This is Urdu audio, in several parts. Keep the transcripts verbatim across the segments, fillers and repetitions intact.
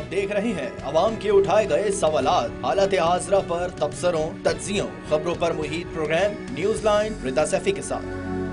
आप देख रहे हैं अवाम के उठाए गए सवालात, हालत हाज़रा पर तबसरों, तज्जियों, खबरों पर मुहित programme news line Rita Saifi के साथ।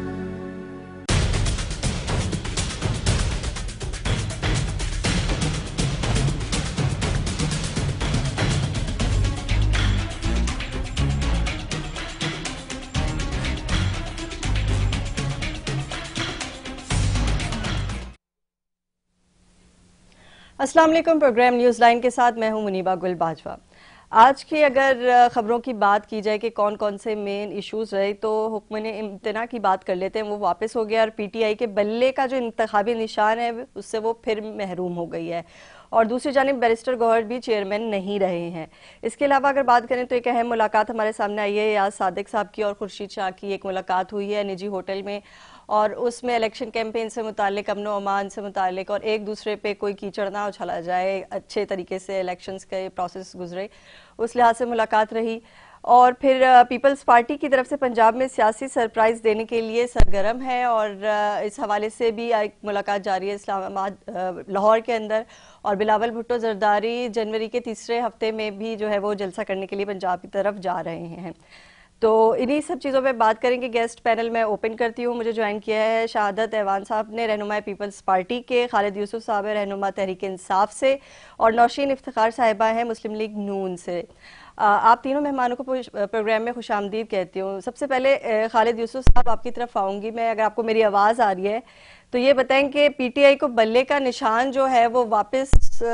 अस्सलाम वालेकुम। प्रोग्राम न्यूज़ लाइन के साथ मैं हूं मुनीबा गुल बाजवा। आज की अगर खबरों की बात की जाए कि कौन कौन से मेन इश्यूज रहे, तो हुक्म इम्तना की बात कर लेते हैं। वो वापस हो गया और पीटीआई के बल्ले का जो इंतखाबी निशान है उससे वो फिर महरूम हो गई है। और दूसरी जानिब बैरिस्टर गौहर भी चेयरमैन नहीं रहे हैं। इसके अलावा अगर बात करें तो एक अहम मुलाकात हमारे सामने आई है। याज सादिक साहब की और खुर्शीद शाह की एक मुलाकात हुई है निजी होटल में, और उसमें इलेक्शन कैंपेन से मुतालिक, अमन अमान से मुतालिक, और एक दूसरे पे कोई कीचड़ ना उछाला जाए, अच्छे तरीके से इलेक्शंस के प्रोसेस गुजरे, उस लिहाज से मुलाकात रही। और फिर पीपल्स पार्टी की तरफ से पंजाब में सियासी सरप्राइज देने के लिए सरगर्म है, और इस हवाले से भी एक मुलाकात जारी है इस्लामाबाद लाहौर के अंदर। और बिलावल भुट्टो जरदारी जनवरी के तीसरे हफ्ते में भी जो है वो जलसा करने के लिए पंजाब की तरफ जा रहे हैं। तो इन्हीं सब चीज़ों पे बात करेंगे। गेस्ट पैनल में ओपन करती हूँ। मुझे ज्वाइन किया है शहादत ऐवान साहब ने, रहनुमा पीपल्स पार्टी के, खालिद यूसुफ साहब है रहनुमा तहरीक इंसाफ से, और नौशीन इफ्तिखार साहिबा हैं मुस्लिम लीग नून से। आप तीनों मेहमानों को प्रोग्राम में खुशामदीद कहती हूँ। सबसे पहले खालिद यूसुफ साहब आपकी तरफ आऊँगी मैं। अगर आपको मेरी आवाज़ आ रही है तो ये बताएं कि पीटीआई को बल्ले का निशान जो है वो वापस,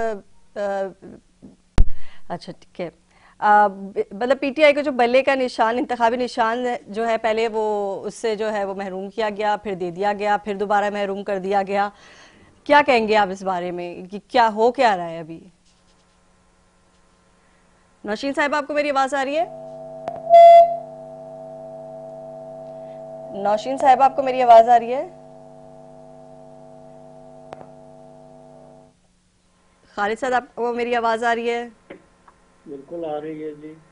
अच्छा ठीक है, मतलब पीटीआई को जो बल्ले का निशान, इंतखाबी निशान जो है, पहले वो उससे जो है वो महरूम किया गया, फिर दे दिया गया, फिर दोबारा महरूम कर दिया गया। क्या कहेंगे आप इस बारे में कि क्या हो क्या रहा है अभी? नौशीन साहब, आपको मेरी आवाज आ रही है? नौशीन साहब, आपको मेरी आवाज आ रही है? खालिद साहब, आपको मेरी आवाज आ रही है? बिल्कुल आ रही है जी।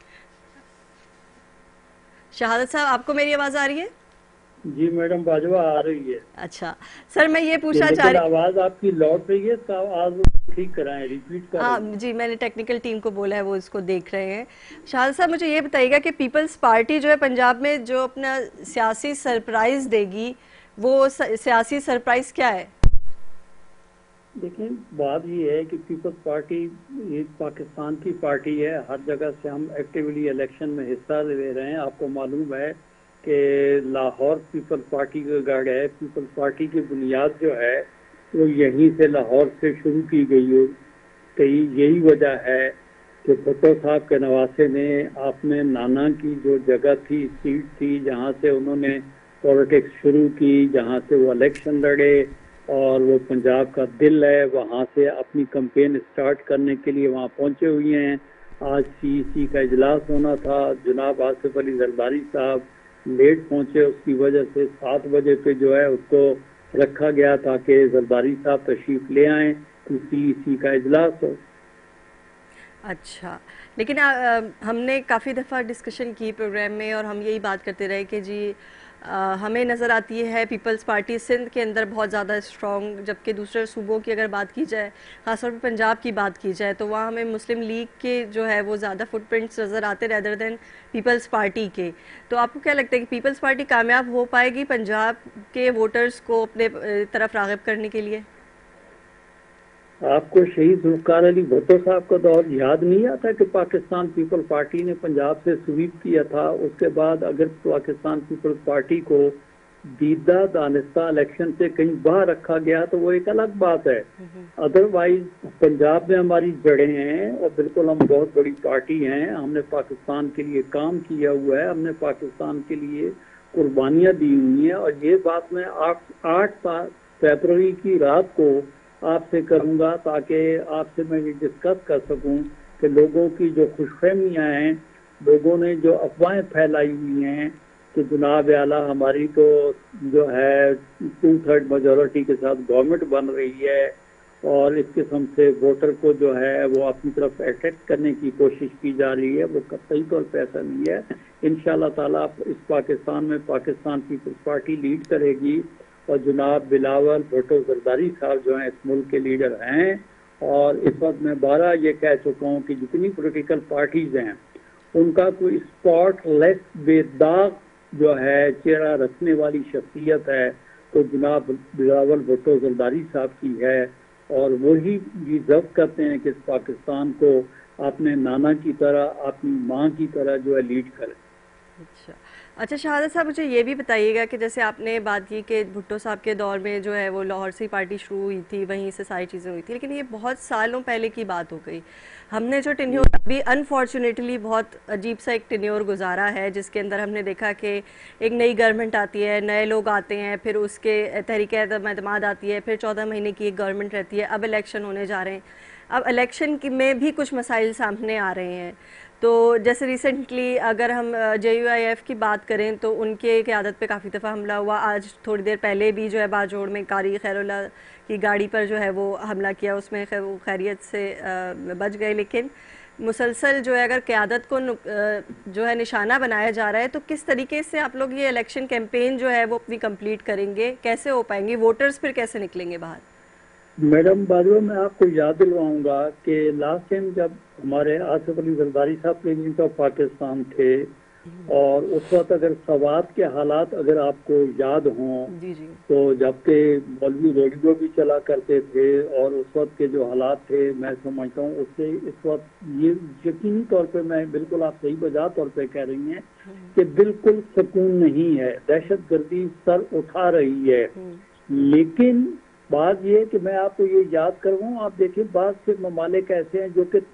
शहादत साहब, आपको मेरी आवाज आ रही है? जी मैडम बाजवा आ रही है। अच्छा सर, मैं ये पूछना चाह रही, आवाज आपकी लौट रही है तो आवाज ठीक कराएं, रिपीट करें। हाँ जी, मैंने टेक्निकल टीम को बोला है, वो इसको देख रहे हैं। शहादत साहब, मुझे ये बताइएगा कि पीपल्स पार्टी जो है पंजाब में जो अपना सियासी सरप्राइज देगी, वो सियासी सरप्राइज क्या है? देखिए, बात ये है कि पीपल्स पार्टी ये पाकिस्तान की पार्टी है। हर जगह से हम एक्टिवली इलेक्शन में हिस्सा ले रहे हैं। आपको मालूम है कि लाहौर पीपल्स पार्टी का गढ़ है। पीपल्स पार्टी की बुनियाद जो है वो यहीं से लाहौर से शुरू की गई हो। तो यही वजह है कि भुट्टो साहब के नवासे ने आपने नाना की जो जगह थी, सीट थी, जहाँ से उन्होंने पॉलिटिक्स शुरू की, जहाँ से वो इलेक्शन लड़े, और वो पंजाब का दिल है, वहाँ से अपनी कैंपेन स्टार्ट करने के लिए वहाँ पहुँचे हुए हैं। आज सीईसी का इजलास होना था, जनाब आसिफ अली जरदारी साहब लेट पहुँचे, उसकी वजह से सात बजे पे जो है उसको रखा गया ताकि जरदारी साहब तशरीफ ले आएँ तो सीईसी का इजलास हो। अच्छा, लेकिन आ, हमने काफ़ी दफ़ा डिस्कशन की प्रोग्राम में, और हम यही बात करते रहे कि जी आ, हमें नज़र आती है पीपल्स पार्टी सिंध के अंदर बहुत ज़्यादा स्ट्रॉन्ग, जबकि दूसरे सूबों की अगर बात की जाए, ख़ासतौर पर पंजाब की बात की जाए, तो वहाँ हमें मुस्लिम लीग के जो है वो ज़्यादा फुटप्रिंट्स नज़र आते रेदर देन पीपल्स पार्टी के। तो आपको क्या लगता है कि पीपल्स पार्टी कामयाब हो पाएगी पंजाब के वोटर्स को अपने तरफ राग़िब करने के लिए? आपको शहीद जुल्फ़िकार अली भुट्टो साहब का दौर याद नहीं आता कि पाकिस्तान पीपल पार्टी ने पंजाब से स्वीप किया था? उसके बाद अगर पाकिस्तान पीपल्स पार्टी को दीदा दानिस्ता इलेक्शन से कहीं बाहर रखा गया तो वो एक अलग बात है। अदरवाइज पंजाब में हमारी जड़ें हैं और बिल्कुल हम बहुत बड़ी पार्टी हैं। हमने पाकिस्तान के लिए काम किया हुआ है, हमने पाकिस्तान के लिए कुर्बानियाँ दी हुई हैं। और ये बात मैं आठ आठ फरवरी की रात को आपसे करूंगा ताकि आपसे मैं ये डिस्कस कर सकूं कि लोगों की जो खुशफहमियाँ हैं, लोगों ने जो अफवाहें फैलाई हुई हैं कि जनाब आला हमारी तो जो है टू थर्ड मेजॉरिटी के साथ गवर्नमेंट बन रही है, और इस किस्म से वोटर को जो है वो अपनी तरफ अट्रैक्ट करने की कोशिश की जा रही है, वो कतई तौर पर ऐसा नहीं है। इंशाअल्लाह ताला इस पाकिस्तान में पाकिस्तान पीपल्स पार्टी लीड करेगी, और जनाब बिलावल भुट्टो जरदारी साहब जो हैं इस मुल्क के लीडर हैं, اور اس وقت میں بارہ یہ کہہ چکا ہوں کہ جتنی پولیٹیکل پارٹیز ہیں ان کا کوئی اسپاٹ لیس بے داغ جو ہے چہرہ رکھنے والی شخصیت ہے تو جناب بلاول بھٹو زرداری صاحب کی ہے، اور وہی یہ ضبط کرتے ہیں کہ اس پاکستان کو اپنے نانا کی طرح اپنی ماں کی طرح جو ہے لیڈ کریں۔ اچھا اچھا شہادت صاحب مجھے یہ بھی بتائیے گا کہ جیسے آپ نے بات کی کہ بھٹو صاحب کے دور میں جو ہے وہ لاہور سے پارٹی شروع ہوئی تھی، وہیں سے ساری چیزیں ہوئی تھی، لیکن یہ بہت سالوں پہلے کی بات ہو گئی۔ ہم نے جو ٹینیور ابھی انفارچونیٹلی بہت عجیب سا ایک ٹینیور گزارا ہے جس کے اندر ہم نے دیکھا کہ ایک نئی گورنمنٹ آتی ہے، نئے لوگ آتے ہیں، پھر اس کے تحریک اعتماد آتی ہے، پھر چودہ مہینے کی ایک گورنمنٹ رہتی ہے، اب الیکشن ہونے جا رہے ہیں۔ اب الیکشن میں بھی کچھ مسائل سامنے آ رہے ہیں، تو جیسے ریسنٹلی اگر ہم جے یو آئی ایف کی بات کریں تو ان کے قیادت پہ کافی دفعہ حملہ ہوا۔ آج تھوڑی دیر پہلے بھی جو ہے باجوڑ میں قاری خیر اللہ کی گاڑی پر جو ہے وہ حملہ کیا، اس میں خیریت سے بچ گئے، لیکن مسلسل جو ہے اگر قیادت کو جو ہے نشانہ بنایا جا رہا ہے تو کس طریقے سے آپ لوگ یہ الیکشن کیمپین جو ہے وہ اپنی کمپلیٹ کریں گے، کیسے ہو پائیں گے، ووٹرز پھر کیسے نکلیں گے باہر؟ میڈم باجوہ میں آپ کو یاد دلواؤں گا کہ لاسٹ ٹائم جب ہمارے آصف علی زرداری صاحب پریزیڈنٹ آف پاکستان تھے، اور اس وقت اگر سوات کے حالات اگر آپ کو یاد ہوں جی جی تو جبکہ مولوی ریڈیو بھی چلا کرتے تھے، اور اس وقت کے جو حالات تھے میں سمجھتا ہوں اس سے اس وقت یہ یقینی طور پہ میں بالکل آپ صحیح بجا طور پہ کہہ رہی ہیں کہ بالکل سکون نہیں ہے، دہشت گردی سر اٹھا رہی ہے۔ لیکن بات یہ کہ میں آپ کو یہ یاد کروں، آپ دیکھیں بعض سے ممالک ایسے ہیں جو کہ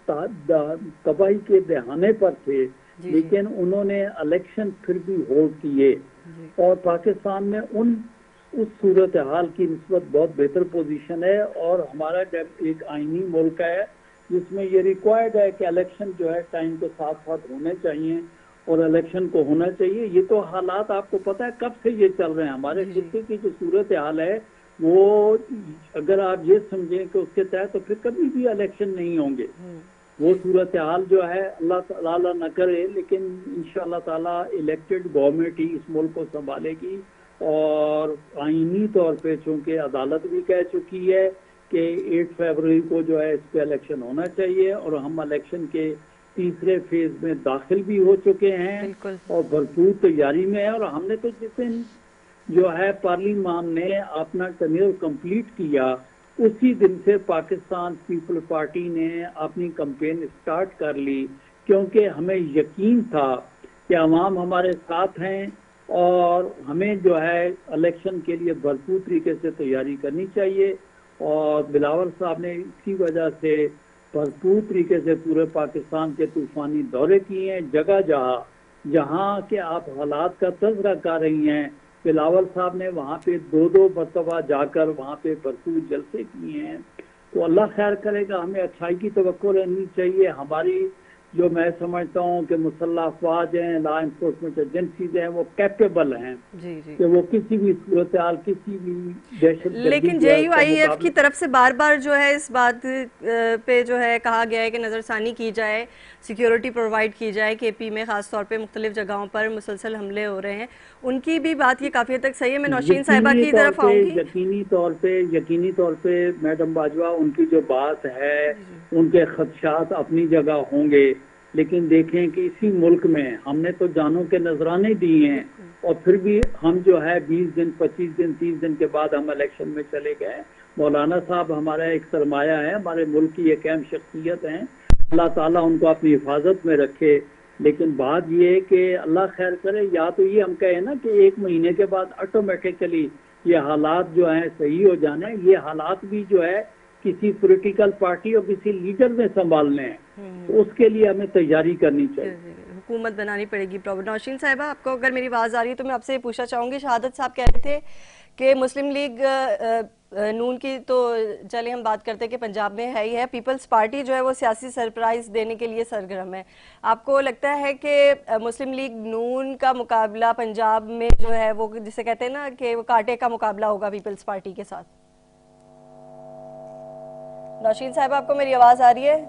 تباہی کے دہانے پر تھے لیکن انہوں نے الیکشن پھر بھی ہولڈ کیے، اور پاکستان میں ان اس صورتحال کی نسبت بہت بہتر پوزیشن ہے، اور ہمارا جب ایک آئینی ملک ہے جس میں یہ ریکوائرڈ ہے کہ الیکشن جو ہے ٹائم کے ساتھ ساتھ ہونے چاہیے اور الیکشن کو ہونا چاہیے۔ یہ تو حالات آپ کو پتہ ہے کب سے یہ چل رہے ہیں، ہمارے خطے کی جو صورتحال ہے وہ اگر آپ یہ سمجھیں کہ اس کے تحت تو پھر کبھی بھی الیکشن نہیں ہوں گے۔ وہ صورتحال جو ہے اللہ تعالیٰ نہ کرے، لیکن انشاءاللہ تعالیٰ الیکٹڈ گورنمنٹ ہی اس ملک کو سنبھالے گی، اور آئینی طور پہ چونکہ عدالت بھی کہہ چکی ہے کہ ایٹ فیبروری کو جو ہے اس پہ الیکشن ہونا چاہیے، اور ہم الیکشن کے تیسرے فیز میں داخل بھی ہو چکے ہیں اور بھرپور تیاری میں ہے، اور ہم نے تو جس دن جو ہے پارلیمان نے اپنا ٹرنیور کمپلیٹ کیا اسی دن سے پاکستان پیپل پارٹی نے اپنی کمپین سٹارٹ کر لی، کیونکہ ہمیں یقین تھا کہ عوام ہمارے ساتھ ہیں اور ہمیں جو ہے الیکشن کے لیے بھرپور طریقے سے تیاری کرنی چاہیے، اور بلاول صاحب نے اس کی وجہ سے بھرپور طریقے سے پورے پاکستان کے طوفانی دورے کیے ہیں، جگہ جہاں جہاں کہ آپ حالات کا تذکرہ کر رہی ہیں، بلاول صاحب نے وہاں پہ دو دو مرتبہ جا کر وہاں پہ بھرپور جلسے کیے ہیں۔ تو اللہ خیر کرے گا، ہمیں اچھائی کی توقع رہنی چاہیے۔ ہماری جو میں سمجھتا ہوں کہ مسلح افواج ہیں، لا انفورسمنٹ ایجنسیز ہیں، وہ کیپیبل ہیں جی جی کہ وہ کسی بھی صورتحال کسی بھی دہشت گردی، لیکن جے یو آئی ایف کی طرف سے بار بار جو ہے اس بات پہ جو ہے کہا گیا ہے کہ نظر ثانی کی جائے، سیکیورٹی پرووائڈ کی جائے، کے پی میں خاص طور پہ مختلف جگہوں پر مسلسل حملے ہو رہے ہیں، ان کی بھی بات یہ کافی حد تک صحیح ہے۔ میں نوشین صاحبہ کی طرف آؤں گی۔ یقینی طور پہ یقینی طور پہ میڈم باجوہ ان کی جو بات ہے ان کے خدشات اپنی جگہ ہوں گے، لیکن دیکھیں کہ اسی ملک میں ہم نے تو جانوں کے نذرانے دیے ہیں، اور پھر بھی ہم جو ہے بیس دن پچیس دن تیس دن کے بعد ہم الیکشن میں چلے گئے۔ مولانا صاحب ہمارا ایک سرمایہ ہے، ہمارے ملک کی ایک اہم شخصیت ہیں، اللہ تعالیٰ ان کو اپنی حفاظت میں رکھے۔ لیکن بات یہ ہے کہ اللہ خیر کرے، یا تو یہ ہم کہیں نا کہ ایک مہینے کے بعد آٹومیٹیکلی یہ حالات جو ہیں صحیح ہو جانے، یہ حالات بھی جو ہے کسی پولیٹیکل پارٹی اور کسی لیڈر میں سنبھالنے ہیں، تو اس کے لیے ہمیں تیاری کرنی چاہیے، حکومت بنانی پڑے گی۔ نوشین صاحبہ آپ کو اگر میری آواز آ رہی ہے تو میں آپ سے یہ پوچھنا چاہوں گی، شہادت صاحب کہہ رہے تھے کہ مسلم لیگ نون کی تو چلے ہم بات کرتے ہیں کہ پنجاب میں ہے ہی ہے، پیپلز پارٹی جو ہے وہ سیاسی سرپرائز دینے کے لیے سرگرم ہے۔ آپ کو لگتا ہے کہ مسلم لیگ نون کا مقابلہ پنجاب میں جو ہے وہ جسے کہتے ہیں نا کہ وہ کانٹے کا مقابلہ ہوگا پیپلز پارٹی کے ساتھ؟ نوشین صاحب آپ کو میری آواز آ رہی ہے؟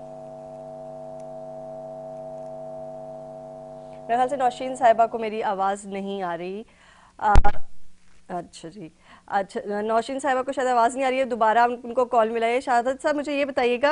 میرے خیال سے نوشین صاحبہ کو میری آواز نہیں آ رہی۔ اچھا جی، اچھا نوشین صاحبہ کو شاید آواز نہیں آ رہی ہے، دوبارہ ان کو کال ملا ہے. شہادت صاحب مجھے یہ بتائیے گا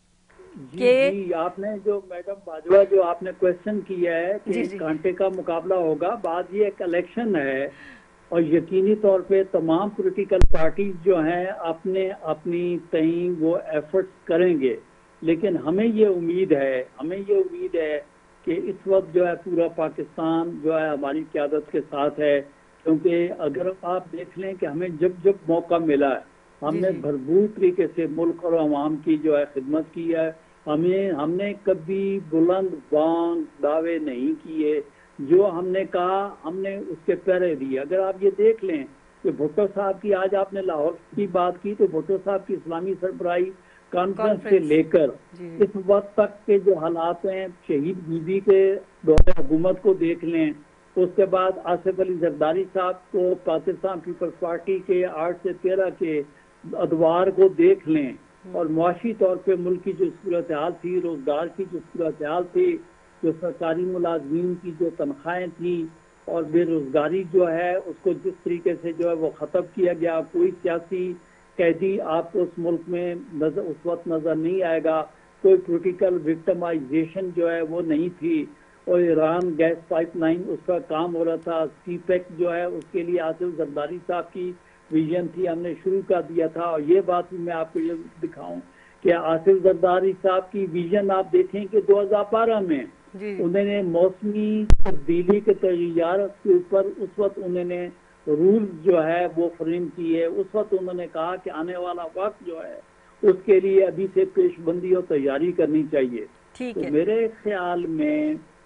جی جی آپ نے جو میڈم باجوہ جو آپ نے کوشچن کیا ہے کہ جی ایک جی کانٹے کا مقابلہ ہوگا، بات یہ ایک الیکشن ہے اور یقینی طور پہ تمام پولیٹیکل پارٹیز جو ہیں اپنے اپنی تئیں وہ ایفرٹس کریں گے، لیکن ہمیں یہ امید ہے ہمیں یہ امید ہے کہ اس وقت جو ہے پورا پاکستان جو ہے ہماری قیادت کے ساتھ ہے، کیونکہ اگر آپ دیکھ لیں کہ ہمیں جب جب موقع ملا ہے ہم جی نے جی بھرپور طریقے سے ملک اور عوام کی جو ہے خدمت کی ہے. ہمیں ہم نے کبھی بلند بانگ دعوے نہیں کیے، جو ہم نے کہا ہم نے اس کے پہرے دیے. اگر آپ یہ دیکھ لیں کہ بھٹو صاحب کی، آج آپ نے لاہور کی بات کی تو بھٹو صاحب کی اسلامی سربراہی کانفرنس سے کانفرنس. لے کر جی اس وقت تک کے جو حالات ہیں، شہید بیوی کے دور حکومت کو دیکھ لیں، اس کے بعد آصف علی زرداری صاحب کو پاکستان پیپلز پارٹی کے آٹھ سے تیرہ کے ادوار کو دیکھ لیں، اور معاشی طور پہ ملک کی جو صورتحال تھی، روزگار کی جو صورتحال تھی، جو سرکاری ملازمین کی جو تنخواہیں تھیں اور بے روزگاری جو ہے اس کو جس طریقے سے جو ہے وہ ختم کیا گیا. کوئی سیاسی قیدی آپ کو اس ملک میں نظر اس وقت نظر نہیں آئے گا، کوئی پولیٹیکل وکٹمائزیشن جو ہے وہ نہیں تھی، اور ایران گیس پائپ لائن اس کا کام ہو رہا تھا. سی پیک جو ہے اس کے لیے آصف زرداری صاحب کی ویژن تھی، ہم نے شروع کر دیا تھا. اور یہ بات بھی میں آپ کو یہ دکھاؤں کہ آصف زرداری صاحب کی ویژن آپ دیکھیں کہ دو ہزار بارہ میں جی انہوں نے موسمی تبدیلی کے تغیرات کے اوپر اس وقت انہوں نے رول جو ہے وہ فریم کیے. اس وقت انہوں نے کہا کہ آنے والا وقت جو ہے اس کے لیے ابھی سے پیش بندی اور تیاری کرنی چاہیے. ٹھیک تو ہے. میرے خیال میں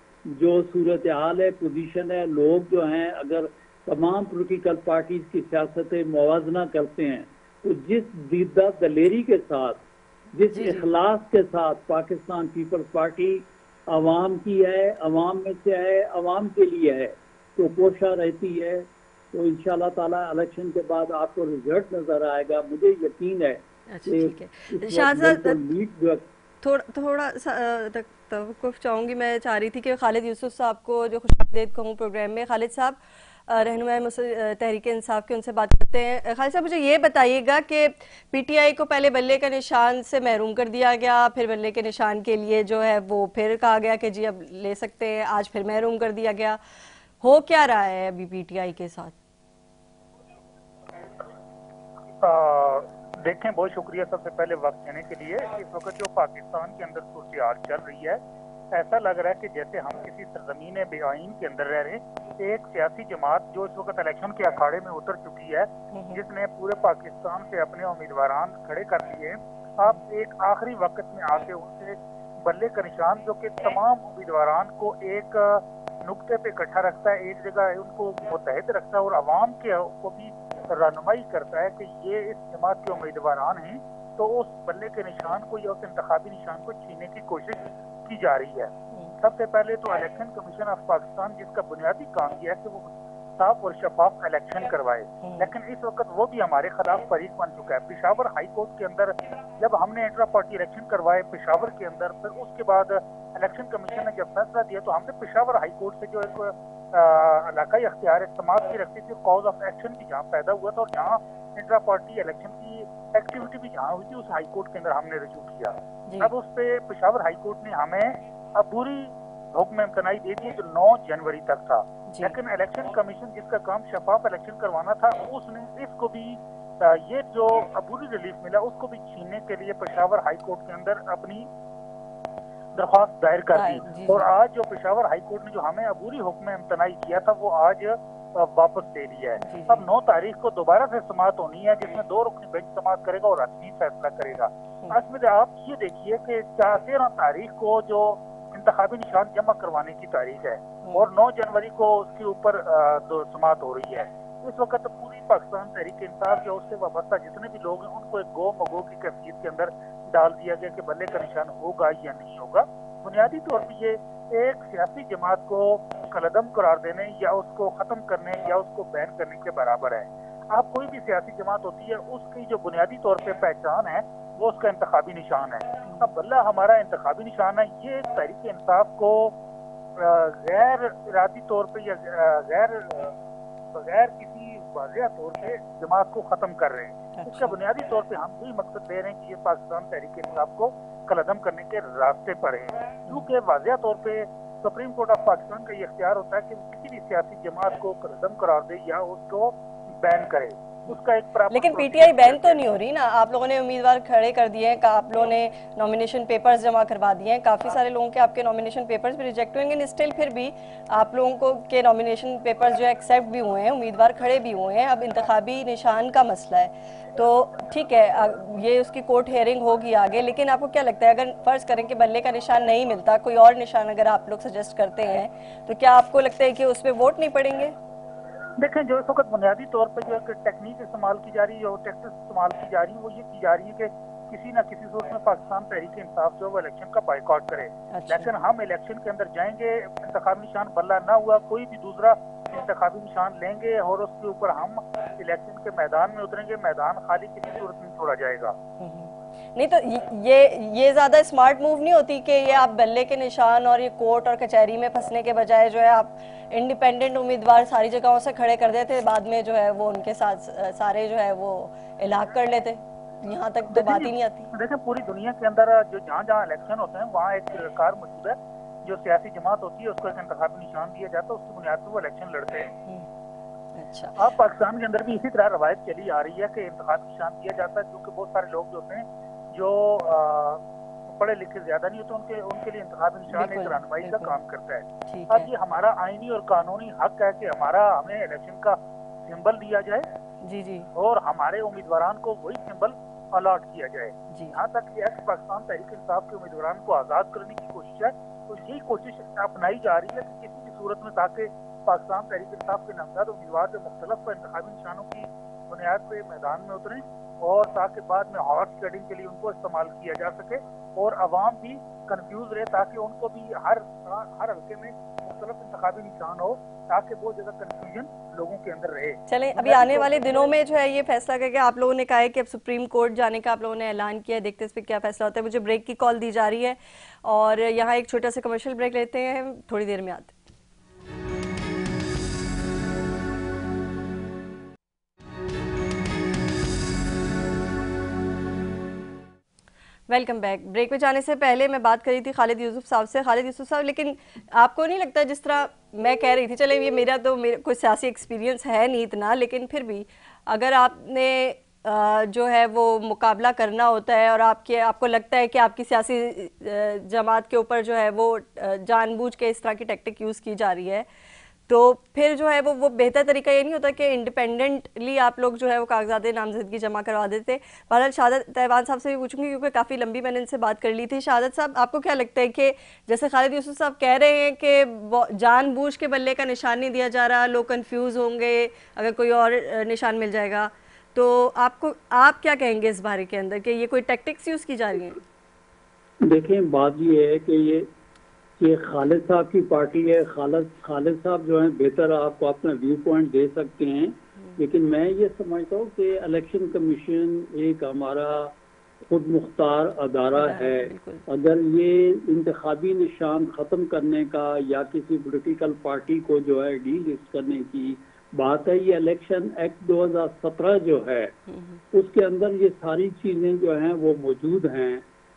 جو صورتحال ہے، پوزیشن ہے، لوگ جو ہیں اگر تمام پولیٹیکل پارٹیز کی سیاستیں موازنہ کرتے ہیں تو جس دیدہ دلیری کے ساتھ، جس جی جی اخلاص کے ساتھ پاکستان پیپلز پارٹی عوام کی ہے، عوام میں سے ہے، عوام کے لیے ہے، تو کوشاں رہتی ہے. تو انشاءاللہ تعالی الیکشن کے بعد آپ کو رزلٹ نظر آئے گا. مجھے یقین ہے اچھا کہ ٹھیک ہے. اس وقت شاہزاد ملک اور لیڈ جو تھوڑا تھوڑا سا توقف چاہوں گی. میں چاہ رہی تھی کہ خالد یوسف صاحب کو جو خوش آمدید کہوں پروگرام میں. خالد صاحب رہنما تحریک انصاف کے، ان سے بات کرتے ہیں. خالد صاحب مجھے یہ بتائیے گا کہ پی ٹی آئی کو پہلے بلے کا نشان سے محروم کر دیا گیا، پھر بلے کے نشان کے لیے جو ہے وہ پھر کہا گیا کہ جی اب لے سکتے ہیں، آج پھر محروم کر دیا گیا. ہو کیا رہا ہے ابھی پی ٹی آئی کے ساتھ؟ دیکھیں، بہت شکریہ سب سے پہلے وقت دینے کے لیے. اس وقت جو پاکستان کے اندر صورتحال چل رہی ہے، ایسا لگ رہا ہے کہ جیسے ہم کسی سرزمین بے آئین کے اندر رہ رہے ہیں. ایک سیاسی جماعت جو اس وقت الیکشن کے اکھاڑے میں اتر چکی ہے، جس نے پورے پاکستان سے اپنے امیدواران کھڑے کر لیے، آپ ایک آخری وقت میں آ کے ان سے بلے کا نشان جو کہ تمام امیدواران کو ایک نقطے پہ اکٹھا رکھتا ہے، ایک جگہ ان کو متحد رکھتا ہے اور عوام کے کو بھی رہنمائی کرتا ہے کہ یہ اس جماعت کے امیدواران ہیں، تو اس بلے کے نشان کو یا اس انتخابی نشان کو چھیننے کی کوشش کی جا رہی ہے. سب سے پہلے تو الیکشن کمیشن آف پاکستان جس کا بنیادی کام یہ ہے کہ وہ صاف اور شفاف الیکشن کروائے، لیکن اس وقت وہ بھی ہمارے خلاف فریق بن چکا ہے. پشاور ہائی کورٹ کے اندر جب ہم نے انٹرا پارٹی الیکشن کروائے پشاور کے اندر، پھر اس کے بعد الیکشن کمیشن نے جب فیصلہ دیا تو ہم نے پشاور ہائی کورٹ سے جو ایک علاقائی اختیار اقتماد کی رکھتی تھی، کاز آف ایکشن بھی جہاں پیدا ہوا تھا اور جہاں انٹرا پارٹی الیکشن کی ایکٹیویٹی بھی جہاں ہوئی تھی، اس ہائی کورٹ کے اندر ہم نے رجوع کیا. اب اس پہ پشاور ہائی کورٹ نے ہمیں اب پوری حکم امتناعی دے دی جو نو جنوری تک تھا، لیکن الیکشن کمیشن جس کا کام شفاف الیکشن کروانا تھا، اس نے اس کو بھی یہ جو عبوری ریلیف ملا اس کو بھی چھیننے کے لیے پشاور ہائی کورٹ کے اندر اپنی درخواست دائر کر دی. اور آج جو پشاور ہائی کورٹ نے جو ہمیں عبوری حکم امتناعی کیا تھا وہ آج واپس لے لیا ہے. اب نو تاریخ کو دوبارہ سے سماعت ہونی ہے جس میں دو رکنی بینچ سماعت کرے گا اور رسمی فیصلہ کرے گا. اس میں آپ یہ دیکھیے کہ تیرہ تاریخ کو جو انتخابی نشان جمع کروانے کی تاریخ ہے اور نو جنوری کو اس کے اوپر سماعت ہو رہی ہے. اس وقت پوری پاکستان تحریک انصاف یا اس سے وابستہ جتنے بھی لوگ ہیں ان کو ایک گو مگو کی کیفیت کے اندر ڈال دیا گیا کہ بلے کا نشان ہوگا یا نہیں ہوگا. بنیادی طور پہ یہ ایک سیاسی جماعت کو کالعدم قرار دینے یا اس کو ختم کرنے یا اس کو بین کرنے کے برابر ہے. آپ کوئی بھی سیاسی جماعت ہوتی ہے اس کی جو بنیادی طور پہ پہچان ہے وہ اس کا انتخابی نشان ہے. اب بلہ ہمارا انتخابی نشان ہے. یہ تحریک انصاف کو غیر ارادی طور پہ یا غیر بغیر کسی واضح طور پہ جماعت کو ختم کر رہے ہیں. اس کا بنیادی طور پہ ہم یہی مقصد دے رہے ہیں کہ یہ پاکستان تحریک انصاف کو قلعدم کرنے کے راستے پر ہے, کیونکہ واضح طور پہ سپریم کورٹ آف پاکستان کا یہ اختیار ہوتا ہے کہ وہ کسی بھی سیاسی جماعت کو قلعدم قرار دے یا اس کو بین کرے. اس کا ایک لیکن پی ٹی آئی بین تو نہیں ہو رہی نا, آپ لوگوں نے امیدوار کھڑے کر دیے ہیں, آپ لوگوں نے نامینیشن پیپرز جمع کروا دیے ہیں, کافی سارے لوگوں کے آپ کے نامینیشن پیپرز بھی ریجیکٹ ہوئیں گے, اسٹل پھر بھی آپ لوگوں کو کے نامینیشن پیپرز جو ایکسیپٹ بھی ہوئے ہیں, امیدوار کھڑے بھی ہوئے ہیں. اب انتخابی نشان کا مسئلہ ہے تو ٹھیک ہے, یہ اس کی کورٹ ہیئرنگ ہوگی آگے, لیکن آپ کو کیا لگتا ہے اگر فرض کریں کہ بلے کا نشان نہیں ملتا, کوئی اور نشان اگر آپ لوگ سجیسٹ کرتے ہیں, تو کیا آپ کو لگتا ہے کہ اس پہ ووٹ نہیں پڑیں گے؟ دیکھیں, جو اس وقت بنیادی طور پہ جو ٹیکنیک استعمال کی جا رہی ہے اور ٹیکٹکس استعمال کی جا رہی ہے, وہ یہ کی جا رہی ہے کہ کسی نہ کسی صورت میں پاکستان تحریک انصاف جو وہ الیکشن کا بائیکاٹ کرے. لیکن ہم الیکشن کے اندر جائیں گے, انتخابی نشان بلہ نہ ہوا, کوئی بھی دوسرا انتخابی نشان لیں گے اور اس کے اوپر ہم الیکشن کے میدان میں اتریں گے. میدان خالی کسی صورت میں چھوڑا جائے گا. نہیں تو یہ یہ زیادہ اسمارٹ موو نہیں ہوتی کہ یہ آپ بلے کے نشان اور یہ کورٹ اور کچہری میں پھنسنے کے بجائے جو ہے آپ انڈیپینڈنٹ امیدوار ساری جگہوں سے کھڑے کر دیتے, بعد میں جو ہے وہ ان کے ساتھ سارے جو ہے وہ الحاق کر لیتے, یہاں تک تو بات ہی نہیں آتی. دیکھیں, پوری دنیا کے اندر جو جہاں جہاں الیکشن ہوتے ہیں وہاں ایک کار موجود ہے, جو سیاسی جماعت ہوتی ہے اس کو ایک انتخابی نشان دیا جاتا ہے, اس کی بنیاد پر وہ الیکشن لڑتے ہیں. اچھا, اب پاکستان کے اندر بھی اسی طرح روایت چلی آ رہی ہے کہ انتخابی نشان دیا جاتا ہے, کیونکہ بہت سارے لوگ جو ہوتے ہیں جو پڑھے لکھے زیادہ نہیں ہوتے, ان کے ان کے لیے انتخابی نشان ایک رہنمائی کا کام کرتا ہے. اب یہ ہمارا آئینی اور قانونی حق ہے کہ ہمارا ہمیں الیکشن کا سمبل دیا جائے جی جی اور ہمارے امیدواران کو وہی سمبل الاٹ کیا جائے. یہاں تک کہ ایکس پاکستان تحریک انصاف کے امیدواران کو آزاد کرنے کی کوشش ہے, تو یہی کوشش اپنائی جا رہی ہے کہ کسی بھی صورت میں تاکہ پاکستان تحریک انصاف کے نامزد امیدوار جو مختلف انتخابی نشانوں کی بنیاد پہ میدان میں اتریں اور تاکہ بعد میں ہارس ٹریڈنگ کے لیے ان کو استعمال کیا جا سکے اور عوام بھی کنفیوز رہے, تاکہ ان کو بھی ہر ہر حلقے میں مختلف انتخابی نشان ہو, تاکہ بہت زیادہ کنفیوژن لوگوں کے اندر رہے. چلیں, ابھی آنے والے دنوں میں جو ہے یہ فیصلہ کر کے آپ لوگوں نے کہا ہے کہ اب سپریم کورٹ جانے کا آپ لوگوں نے اعلان کیا ہے, دیکھتے اس پہ کیا فیصلہ ہوتا ہے. مجھے بریک کی کال دی جا رہی ہے اور یہاں ایک چھوٹا سا کمرشل بریک لیتے ہیں, تھوڑی دیر میں آتے ہیں. Welcome back. بریک پہ جانے سے پہلے میں بات کر رہی تھی خالد یوسف صاحب سے. خالد یوسف صاحب, لیکن آپ کو نہیں لگتا جس طرح میں کہہ رہی تھی, چلے یہ میرا تو کوئی سیاسی ایکسپیرینس ہے نہیں اتنا, لیکن پھر بھی اگر آپ نے جو ہے وہ مقابلہ کرنا ہوتا ہے اور آپ کے آپ کو لگتا ہے کہ آپ کی سیاسی جماعت کے اوپر جو ہے وہ جان بوجھ کے اس طرح کی ٹیکٹک یوز کی جا رہی ہے, تو پھر جو ہے وہ وہ بہتر طریقہ یہ نہیں ہوتا کہ انڈیپینڈنٹلی آپ لوگ جو ہے وہ کاغذات نامزدگی جمع کروا دیتے. بہرحال شہادت تیوان صاحب سے بھی پوچھوں گی کیونکہ کافی لمبی میں نے ان سے بات کر لی تھی. شہادت صاحب, آپ کو کیا لگتا ہے کہ جیسے خالد یوسف صاحب کہہ رہے ہیں کہ جان بوجھ کے بلے کا نشان نہیں دیا جا رہا, لوگ کنفیوز ہوں گے اگر کوئی اور نشان مل جائے گا, تو آپ کو آپ کیا کہیں گے اس بارے کے اندر کہ یہ کوئی ٹیکٹکس یوز کی جا رہی ہیں؟ دیکھیں, بات یہ ہے کہ یہ یہ خالد صاحب کی پارٹی ہے. خالد خالد صاحب جو ہیں بہتر آپ کو اپنا ویو پوائنٹ دے سکتے ہیں, لیکن میں یہ سمجھتا ہوں کہ الیکشن کمیشن ایک ہمارا خود مختار ادارہ ہے. اگر یہ انتخابی نشان ختم کرنے کا یا کسی پولیٹیکل پارٹی کو جو ہے ڈی لسٹ کرنے کی بات ہے, یہ الیکشن ایکٹ دو ہزار سترہ جو ہے اس کے اندر یہ ساری چیزیں جو ہیں وہ موجود ہیں,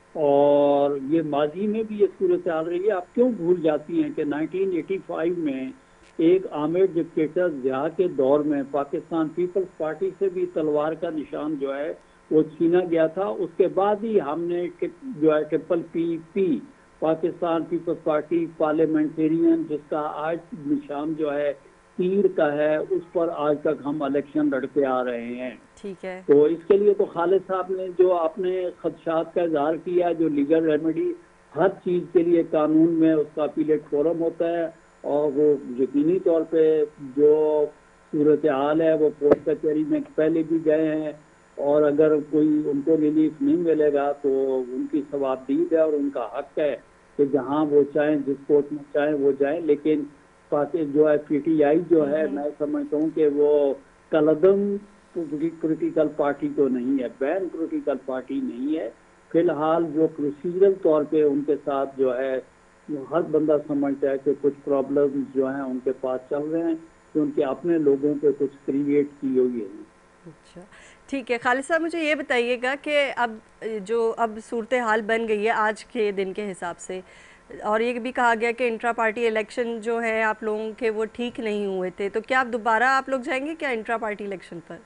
اور یہ ماضی میں بھی یہ صورتحال رہی ہے. آپ کیوں بھول جاتی ہیں کہ نائنٹین ایٹی فائیو میں ایک عامر ڈکٹیٹر ضیاء کے دور میں پاکستان پیپلز پارٹی سے بھی تلوار کا نشان جو ہے وہ چھینا گیا تھا. اس کے بعد ہی ہم نے جو ہے triple P P Pakistan peoples party parliamentarians, جس کا آج نشان جو ہے تیر کا ہے, اس پر آج تک ہم الیکشن لڑتے آ رہے ہیں. ٹھیک ہے, تو اس کے لیے تو خالد صاحب نے جو اپنے خدشات کا اظہار کیا, جو لیگل ریمیڈی ہر چیز کے لیے قانون میں اس کا اپیلیٹ فورم ہوتا ہے, اور وہ یقینی طور پہ جو صورتحال ہے وہ کورٹ کچہری میں پہلے بھی گئے ہیں, اور اگر کوئی ان کو ریلیف نہیں ملے گا تو ان کی ثوابدید ہے اور ان کا حق ہے کہ جہاں وہ چاہیں جس کورٹ میں چاہیں وہ جائیں. لیکن جو ہے پی ٹی آئی جو ہے, میں سمجھتا ہوں کہ وہ قلعدم پولیٹیکل پارٹی تو نہیں ہے, بین پولیٹیکل پارٹی نہیں ہے. فی الحال جو پروسیجرل طور پہ ان کے ساتھ جو ہے ہر بندہ سمجھتا ہے کہ کچھ پرابلمز جو ہیں ان کے پاس چل رہے ہیں, کہ ان کے اپنے لوگوں پہ کچھ کریٹ کی ہوئی ہے. اچھا ٹھیک ہے. خالد صاحب مجھے یہ بتائیے گا کہ اب جو اب صورتحال بن گئی ہے آج کے دن کے حساب سے، اور یہ بھی کہا گیا کہ انٹرا پارٹی الیکشن جو ہے آپ لوگوں کے وہ ٹھیک نہیں ہوئے تھے، تو کیا اب دوبارہ آپ لوگ جائیں گے کیا انٹرا پارٹی الیکشن پر؟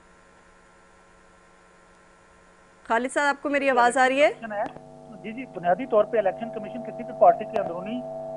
خالد صاحب آپ کو میری آواز آ رہی ہے؟ جی جی بنیادی طور پہ الیکشن کمیشن کسی بھی پارٹی کے اندرونی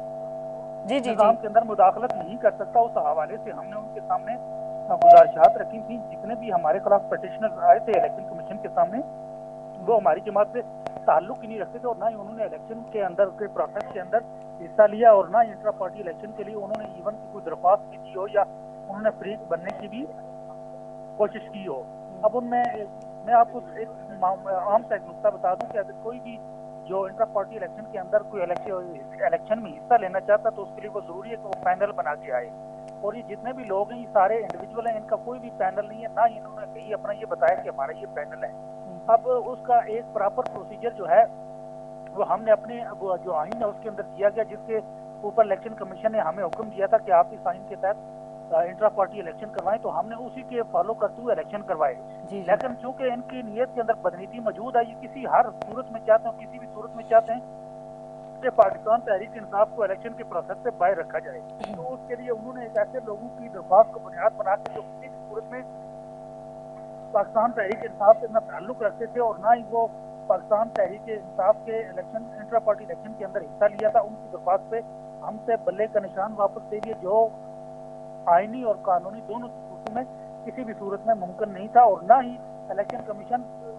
جی جی نظام کے اندر مداخلت نہیں کر سکتا. اس حوالے سے ہم نے ان کے سامنے گزارشات رکھی تھی. جتنے بھی ہمارے خلاف پٹیشنر آئے تھے الیکشن کمیشن کے سامنے وہ ہماری جماعت سے تعلق ہی نہیں رکھتے تھے، اور نہ ہی انہوں نے الیکشن کے اندر کے پروسیس کے اندر حصہ لیا، اور نہ انٹرا پارٹی الیکشن کے لیے انہوں نے ایون کی کوئی درخواست کی تھی ہو یا انہوں نے فریق بننے کی بھی کوشش کی ہو. اب ان میں میں آپ کو ایک عام سا ایک نقطہ بتا دوں کہ اگر کوئی بھی جو انٹرا پارٹی الیکشن کے اندر کوئی الیکشن میں حصہ لینا چاہتا تو اس کے لیے وہ ضروری ہے کہ وہ پینل بنا کے آئے، اور یہ جتنے بھی لوگ ہیں یہ سارے انڈیویجول ہیں، ان کا کوئی بھی پینل نہیں ہے، نہ ہی انہوں نے کہیں اپنا یہ بتایا کہ ہمارا یہ پینل ہے. اب اس کا ایک پراپر پروسیجر جو ہے وہ ہم نے اپنے جو آئین ہے اس کے اندر دیا گیا، جس کے اوپر الیکشن کمیشن نے ہمیں حکم دیا تھا کہ آپ اس آئین کے تحت انٹرا پارٹی الیکشن کروائیں، تو ہم نے اسی کے فالو کرتے ہوئے الیکشن کروائے. لیکن چونکہ ان کی نیت کے اندر بدنیتی موجود ہے، یہ کسی ہر صورت میں چاہتے ہیں کسی بھی صورت میں چاہتے ہیں کہ پاکستان تحریک انصاف کو الیکشن کے پروسیس سے باہر رکھا جائے. تو اس کے لیے انہوں نے ایک ایسے لوگوں کی درخواست کو بنیاد بنا کے جو کسی بھی صورت میں پاکستان تحریک انصاف سے نہ تعلق رکھتے تھے اور نہ ہی وہ پاکستان تحریک انصاف کے الیکشن انٹرا پارٹی الیکشن کے اندر حصہ لیا تھا، ان کی درخواست پہ ہم سے بلے کا نشان واپس دے دیے، جو آئینی اور قانونی دونوں صورتوں میں کسی بھی صورت میں ممکن نہیں تھا، اور نہ ہی الیکشن کمیشن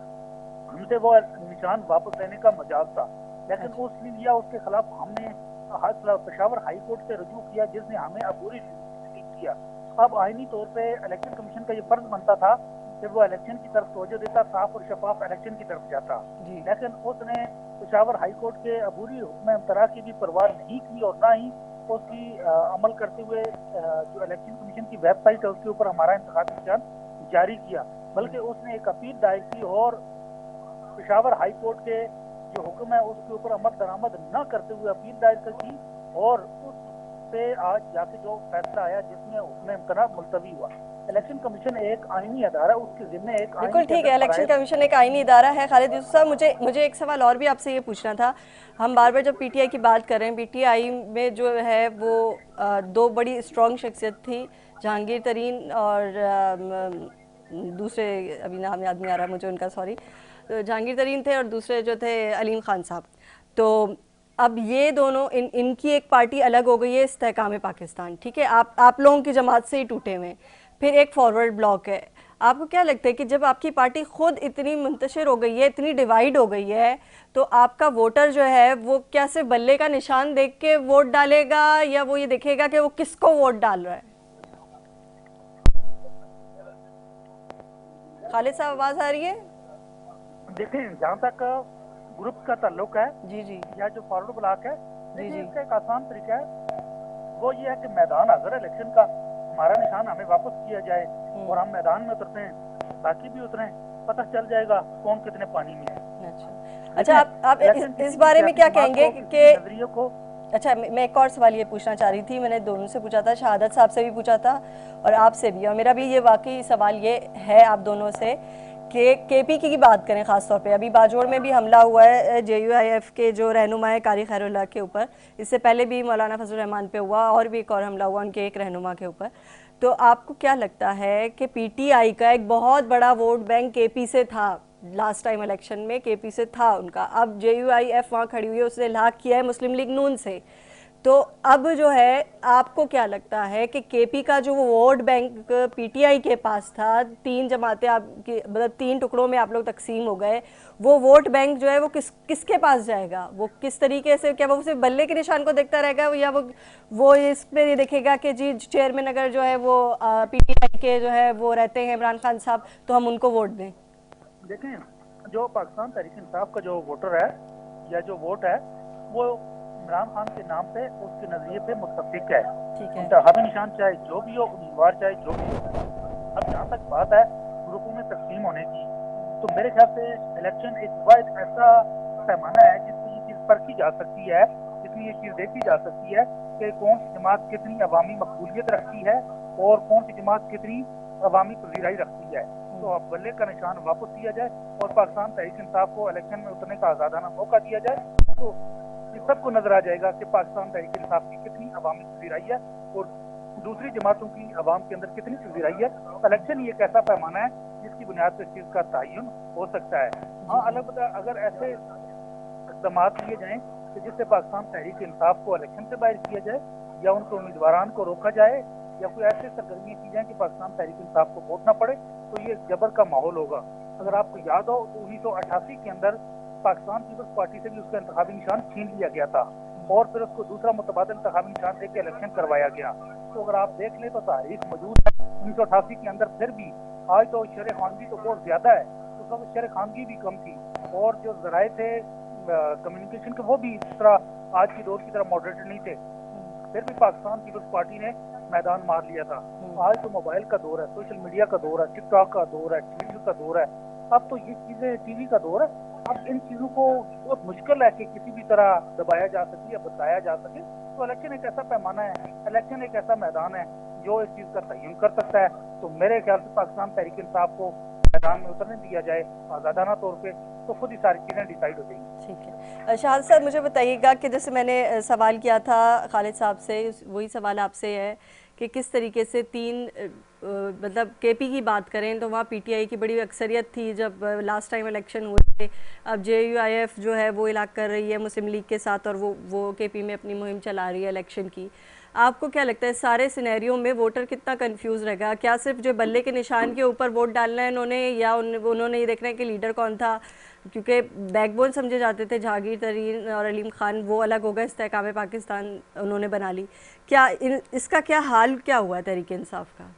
ہم سے وہ نشان واپس لینے کا مجاز تھا. لیکن اس نے لیا، اس کے خلاف ہم نے پشاور ہائی کورٹ سے رجوع کیا جس نے ہمیں عبوری کیا. اب آئینی طور پہ الیکشن کمیشن کا یہ فرض بنتا تھا کہ وہ الیکشن کی طرف توجہ دیتا، صاف اور شفاف الیکشن کی طرف جاتا، لیکن اس نے پشاور ہائی کورٹ کے عبوری حکم امتراء کی بھی پرواہ نہیں کی، اور نہ ہی اس کی عمل کرتے ہوئے جو الیکشن کمیشن کی ویب سائٹ ہے اس کے اوپر ہمارا انتخابی نشان جاری کیا، بلکہ اس نے ایک اپیل دائر کی اور پشاور ہائی کورٹ کے جو حکم ہے اس کے اوپر عمل درآمد نہ کرتے ہوئے اپیل دائر کی، اور اس پہ آج جا کے جو فیصلہ آیا جس میں حکم امتناع ملتوی ہوا. الیکشن کمیشن ایک آئینی ادارہ، اس کے ذمہ ایک بالکل ٹھیک ہے، الیکشن کمیشن ایک آئینی ادارہ ہے. خالد یوسف صاحب مجھے مجھے ایک سوال اور بھی آپ سے یہ پوچھنا تھا. ہم بار بار جب پی ٹی آئی کی بات کر رہے ہیں، پی ٹی آئی میں جو ہے وہ دو بڑی اسٹرانگ شخصیت تھی، جہانگیر ترین اور دوسرے ابھی نام یاد نہیں آ رہا مجھے ان کا، سوری، جہانگیر ترین تھے اور دوسرے جو تھے علیم خان صاحب. تو اب یہ دونوں ان ان کی ایک پارٹی الگ ہو گئی ہے استحکام پاکستان، ٹھیک ہے، آپ آپ لوگوں کی جماعت سے ہی ٹوٹے ہوئے. پھر ایک فارورڈ بلاک ہے. آپ کو کیا لگتا ہے کہ جب آپ کی پارٹی خود اتنی منتشر ہو گئی ہے، اتنی ڈیوائیڈ ہو گئی ہے، تو آپ کا ووٹر جو ہے وہ کیا سے بلے کا نشان دیکھ کے ووٹ ڈالے گا، یا وہ یہ دیکھے گا کہ وہ کس کو ووٹ ڈال رہا ہے؟ خالد صاحب آواز آ رہی ہے؟ دیکھیں جہاں تک گروپ کا تعلق ہے جی جی یا جو فارورڈ بلاک ہے، جی جی اس کا ایک آسان طریقہ ہے، وہ یہ ہے کہ میدان اگر الیکشن کا ہمارا نشان ہمیں واپس کیا جائے اور ہم میدان میں اترتے ہیں، باقی بھی اتریں، پتہ چل جائے گا کون کتنے پانی میں ہے. اچھا آپ آپ اس بارے میں کیا کہیں گے کہ اچھا میں ایک اور سوال یہ پوچھنا چاہ رہی تھی، میں نے دونوں سے پوچھا تھا، شہادت صاحب سے بھی پوچھا تھا اور آپ سے بھی، اور میرا بھی یہ واقعی سوال یہ ہے آپ دونوں سے کہ کے پی کی بات کریں خاص طور پہ. ابھی باجوڑ میں بھی حملہ ہوا ہے جے یو آئی ایف کے جو رہنما ہے قاری خیر اللہ کے اوپر، اس سے پہلے بھی مولانا فضل الرحمان پہ ہوا اور بھی ایک اور حملہ ہوا ان کے ایک رہنما کے اوپر. تو آپ کو کیا لگتا ہے کہ پی ٹی آئی کا ایک بہت بڑا ووٹ بینک کے پی سے تھا لاسٹ ٹائم الیکشن میں، کے پی سے تھا ان کا، اب جے یو آئی ایف وہاں کھڑی ہوئی ہے، اس نے لاک کیا ہے مسلم لیگ نون سے، تو اب جو ہے آپ کو کیا لگتا ہے کہ کے پی کا جو vote bank P T I کے پاس تھا، تین جماعتیں آپ کی مطلب تین ٹکڑوں میں آپ لوگ تقسیم ہو گئے، وہ ووٹ بینک جو ہے وہ کس کس کے پاس جائے گا؟ وہ کس طریقے سے، کیا وہ صرف بلے کے نشان کو دیکھتا رہے گا، یا وہ وہ اس پہ یہ دیکھے گا کہ جی چیئرمین اگر جو ہے وہ پی ٹی آئی کے جو ہے وہ رہتے ہیں عمران خان صاحب تو ہم ان کو ووٹ دیں؟ دیکھیں جو پاکستان تحریک انصاف کا جو ووٹر ہے یا جو ووٹ ہے وہ عمران خان کے نام پہ، اس کے نظریے پہ متفق ہے، انتخابی نشان چاہے جو بھی ہو، امیدوار چاہے جو بھی ہو. اب جہاں تک بات ہے گروپوں میں تقسیم ہونے کی، تو میرے خیال سے الیکشن ایک واحد ایسا پیمانہ ہے جس میں یہ چیز پرکھی جا سکتی ہے، جس میں یہ چیز دیکھی جا سکتی ہے کہ کون سی جماعت کتنی عوامی مقبولیت رکھتی ہے اور کون سی جماعت کتنی عوامی پذیرائی رکھتی ہے. تو اب بلے کا نشان واپس دیا جائے اور پاکستان تحریک انصاف کو الیکشن میں اترنے کا آزادانہ موقع دیا جائے تو سب کو نظر آ جائے گا کہ پاکستان تحریک انصاف کی کتنی عوامی پذیرائی ہے اور دوسری جماعتوں کی عوام کے اندر کتنی پذیرائی ہے. الیکشن یہ ایک ایسا پیمانہ ہے جس کی بنیاد پر اس چیز کا تعین ہو سکتا ہے. ہاں البتہ اگر ایسے اقدامات لیے جائیں کہ جس سے پاکستان تحریک انصاف کو الیکشن سے باہر کیا جائے یا ان کے امیدواران کو روکا جائے یا کوئی ایسے سرگرمیاں کی جائیں کہ پاکستان تحریک انصاف کو ووٹ نہ پڑے تو یہ جبر کا ماحول ہوگا. اگر آپ کو یاد ہو تو انیس سو اٹھاسی کے اندر پاکستان پیپلز پارٹی سے بھی اس کا انتخابی نشان چھین لیا گیا تھا اور پھر اس کو دوسرا متبادل انتخابی نشان دے کے الیکشن کروایا گیا. تو اگر آپ دیکھ لیں تو تاریخ موجود ہے انیس سو اٹھاسی کے اندر. پھر بھی آج تو شرح خواندگی تو بہت زیادہ ہے, اس وقت شرح خواندگی بھی کم تھی اور جو ذرائع تھے کمیونیکیشن کے وہ بھی اس طرح آج کی دور کی طرح ماڈریٹر نہیں تھے. پھر بھی پاکستان پیپلز پارٹی نے میدان مار لیا تھا. آج تو موبائل کا دور ہے, سوشل میڈیا کا دور ہے, ٹک ٹاک کا دور ہے, ٹویٹر کا دور ہے, اب تو یہ چیزیں ٹی وی کا دور ہے. اب ان چیزوں کو بہت مشکل ہے کہ کسی بھی طرح دبایا جا سکے یا بتایا جا سکے. تو الیکشن ایک ایسا پیمانہ ہے, الیکشن ایک ایسا میدان ہے جو اس چیز کا تعین کر سکتا ہے. تو میرے خیال سے پاکستان تحریک انصاف کو میدان میں اترنے دیا جائے آزادانہ طور پہ تو خود ہی ساری چیزیں ڈیسائیڈ ہو جائیں گی. ٹھیک ہے شاہد صاحب, مجھے بتائیے گا کہ جیسے میں نے سوال کیا تھا خالد صاحب سے, وہی سوال آپ سے ہے کہ کس طریقے سے تین مطلب کے پی کی بات کریں تو وہاں پی ٹی آئی کی بڑی اکثریت تھی جب لاسٹ ٹائم الیکشن ہوئے تھے. اب جے یو آئی ایف جو ہے وہ علاق کر رہی ہے مسلم لیگ کے ساتھ اور وہ وہ کے پی میں اپنی مہم چلا رہی ہے الیکشن کی. آپ کو کیا لگتا ہے سارے سینیریو میں ووٹر کتنا کنفیوز رہے گا؟ کیا صرف جو بلے کے نشان کے اوپر ووٹ ڈالنا ہے انہوں نے, یا انہوں نے یہ دیکھنا ہے کہ لیڈر کون تھا؟ کیونکہ بیک بون سمجھے جاتے تھے جہانگیر ترین اور علیم خان, وہ الگ ہو گئے, استحکام پاکستان انہوں نے بنا لی. کیا اس کا کیا حال کیا ہوا ہے تحریک انصاف کا؟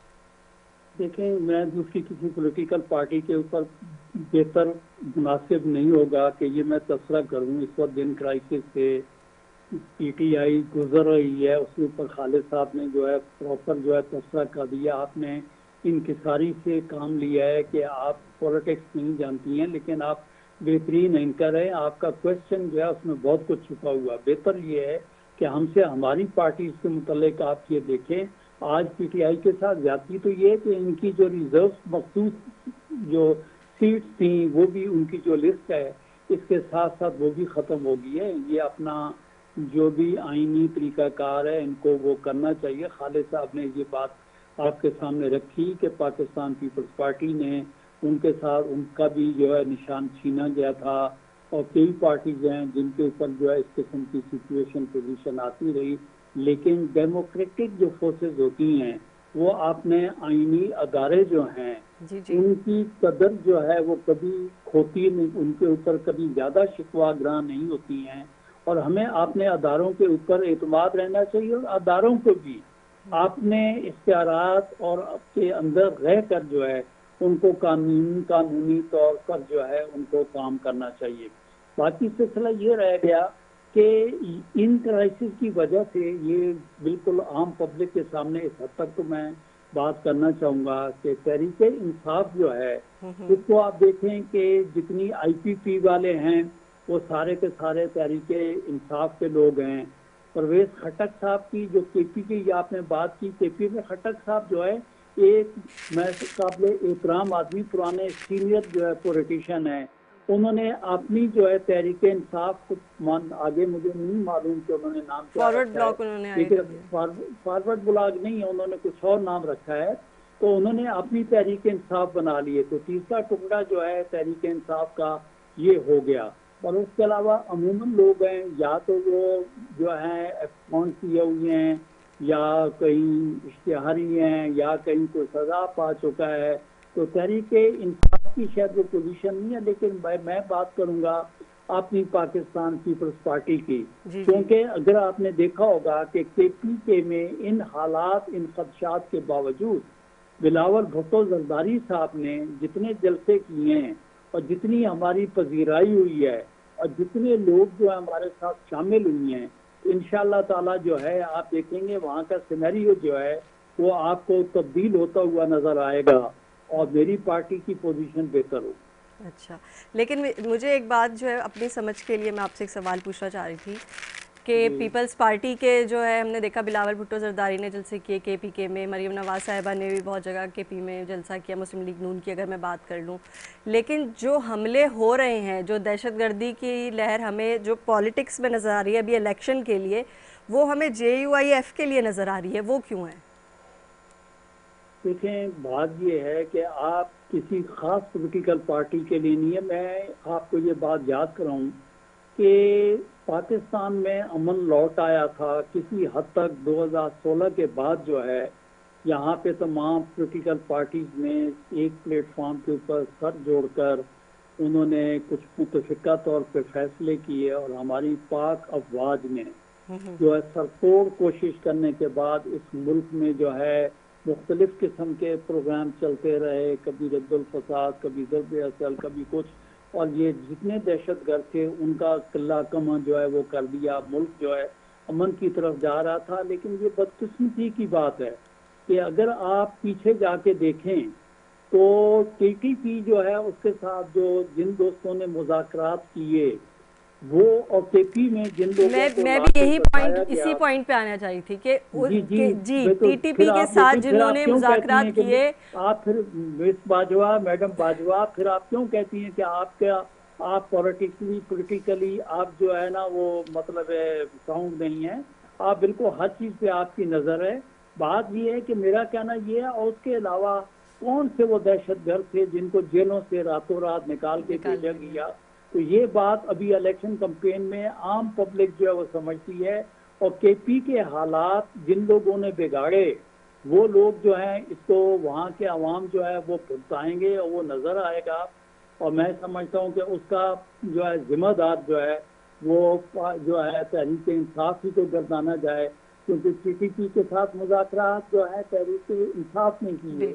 دیکھیں, میں دوسری کسی پولیٹیکل پارٹی کے اوپر بہتر مناسب نہیں ہوگا کہ یہ میں تبصرہ کروں. اس وقت جن کرائسس سے پی ٹی آئی گزر رہی ہے اس کے اوپر خالد صاحب نے جو ہے پراپر جو ہے تبصرہ کر دیا. آپ نے انکساری سے کام لیا ہے کہ آپ پولیٹکس نہیں جانتی ہیں لیکن آپ بہترین اینکر ہے. آپ کا کوشچن جو ہے اس میں بہت کچھ چھپا ہوا. بہتر یہ ہے کہ ہم سے ہماری پارٹی سے متعلق آپ یہ دیکھیں. آج پی ٹی آئی کے ساتھ زیادتی تو یہ ہے کہ ان کی جو ریزرو مخصوص جو سیٹس تھیں وہ بھی ان کی جو لسٹ ہے اس کے ساتھ ساتھ وہ بھی ختم ہو گئی ہے. یہ اپنا جو بھی آئینی طریقہ کار ہے ان کو وہ کرنا چاہیے. خالد صاحب نے یہ بات آپ کے سامنے رکھی کہ پاکستان پیپلز پارٹی نے ان کے ساتھ ان کا بھی جو ہے نشان چھینا گیا تھا اور کئی پارٹیز ہیں جن کے اوپر جو ہے اس قسم کی سچویشن پوزیشن آتی رہی. لیکن ڈیموکریٹک جو فورسز ہوتی ہیں وہ اپنے آئینی ادارے جو ہیں جی جی. ان کی قدر جو ہے وہ کبھی کھوتی نہیں, ان کے اوپر کبھی زیادہ شکوہ گراں نہیں ہوتی ہیں اور ہمیں اپنے اداروں کے اوپر اعتماد رہنا چاہیے اور اداروں کو بھی اپنے اختیارات اور آپ کے اندر رہ کر جو ہے ان کو قانون قانونی طور پر جو ہے ان کو کام کرنا چاہیے. باقی سلسلہ یہ رہ گیا کہ ان کرائسس کی وجہ سے یہ بالکل عام پبلک کے سامنے اس حد تک تو میں بات کرنا چاہوں گا کہ تحریک انصاف جو ہے اس کو آپ دیکھیں کہ جتنی آئی پی پی والے ہیں وہ سارے کے سارے تحریک انصاف کے لوگ ہیں. پرویز خٹک صاحب کی جو کے پی کی آپ نے بات کی, کے پی میں خٹک صاحب جو ہے ایک میں قابل احترام آدمی, پرانے سینئر جو ہے پولیٹیشین ہیں. انہوں نے اپنی جو ہے تحریک انصاف آگے مجھے نہیں معلوم کہ انہوں نے نام کیا فارورڈ بلاک انہوں نے لیکن فارورڈ بلاک نہیں ہے, انہوں نے کچھ اور نام رکھا ہے. تو انہوں نے اپنی تحریک انصاف بنا لی ہے. تو تیسرا ٹکڑا جو ہے تحریک انصاف کا یہ ہو گیا. اور اس کے علاوہ عموماً لوگ ہیں یا تو وہ جو ہیں اپوائنٹ کیے ہوئے ہیں یا کہیں اشتہاری ہیں یا کہیں کوئی سزا پا چکا ہے. تو تحریک انصاف کی شاید وہ پوزیشن نہیں ہے, لیکن میں بات کروں گا اپنی پاکستان پیپلز پارٹی کی, کیونکہ اگر آپ نے دیکھا ہوگا کہ کے پی کے میں ان حالات ان خدشات کے باوجود بلاول بھٹو زرداری صاحب نے جتنے جلسے کیے ہیں اور جتنی ہماری پذیرائی ہوئی ہے اور جتنے لوگ جو ہمارے ساتھ شامل ہوئی ہیں, انشاءاللہ تعالی جو ہے آپ دیکھیں گے وہاں کا سینیریو جو ہے وہ آپ کو تبدیل ہوتا ہوا نظر آئے گا اور میری پارٹی کی پوزیشن بہتر ہو. اچھا, لیکن مجھے ایک بات جو ہے اپنی سمجھ کے لیے میں آپ سے ایک سوال پوچھنا چاہ رہی تھی کہ پیپلز پارٹی کے جو ہے ہم نے دیکھا بلاول بھٹو زرداری نے جلسے کیے کے پی کے میں، مریم نواز صاحبہ نے بھی بہت جگہ کے پی میں جلسہ کیا، مسلم لیگ نون کی اگر میں بات کر لوں، لیکن جو حملے ہو رہے ہیں، جو دہشت گردی کی لہر ہمیں جو پالیٹکس میں نظر آ رہی ہے ابھی الیکشن کے لیے، وہ ہمیں جے یو آئی ایف کے لیے نظر آ رہی ہے، وہ کیوں ہے؟ دیکھیں بات یہ ہے کہ آپ کسی خاص پولیٹیکل پارٹی کے لیے نہیں ہے، میں آپ کو یہ بات یاد کراؤں کہ پاکستان میں امن لوٹ آیا تھا کسی حد تک دو ہزار سولہ کے بعد جو ہے یہاں پہ تمام پولیٹیکل پارٹیز نے ایک پلیٹ فارم کے اوپر سر جوڑ کر انہوں نے کچھ متفقہ طور پہ فیصلے کیے، اور ہماری پاک افواج نے جو ہے سرتوڑ کوشش کرنے کے بعد اس ملک میں جو ہے مختلف قسم کے پروگرام چلتے رہے، کبھی رد الفساد، کبھی ضرب اصل، کبھی کچھ، اور یہ جتنے دہشت گرد تھے ان کا قلہ کماں جو ہے وہ کر دیا، ملک جو ہے امن کی طرف جا رہا تھا۔ لیکن یہ بدقسمتی کی بات ہے کہ اگر آپ پیچھے جا کے دیکھیں تو ٹی ٹی پی جو ہے اس کے ساتھ جو جن دوستوں نے مذاکرات کیے وہ، اور کے پی میں جن لوگوں کو میں بھی یہی پوائنٹ اسی پوائنٹ پہ آنا چاہی تھی کہ جی ٹی ٹی پی کے ساتھ جنہوں نے مذاکرات کیے، آپ پھر مس باجوہ، میڈم باجوہ، پھر آپ کیوں کہتی ہیں کہ آپ کیا آپ پولیٹیکلی پولیٹیکلی آپ جو ہے نا وہ مطلب ساؤنڈ نہیں ہے، آپ بالکل ہر چیز پہ آپ کی نظر ہے۔ بات یہ ہے کہ میرا کہنا یہ ہے، اور اس کے علاوہ کون سے وہ دہشت گرد تھے جن کو جیلوں سے راتوں رات نکال کے بھیجا گیا، تو یہ بات ابھی الیکشن کمپین میں عام پبلک جو ہے وہ سمجھتی ہے، اور کے پی کے حالات جن لوگوں نے بگاڑے وہ لوگ جو ہیں اس کو وہاں کے عوام جو ہے وہ پھٹائیں گے اور وہ نظر آئے گا، اور میں سمجھتا ہوں کہ اس کا جو ہے ذمہ دار جو ہے وہ جو ہے تحریک انصاف ہی کو گردانا جائے، کیونکہ ٹی ٹی پی کے ساتھ مذاکرات جو ہے تحریک انصاف نے کیے،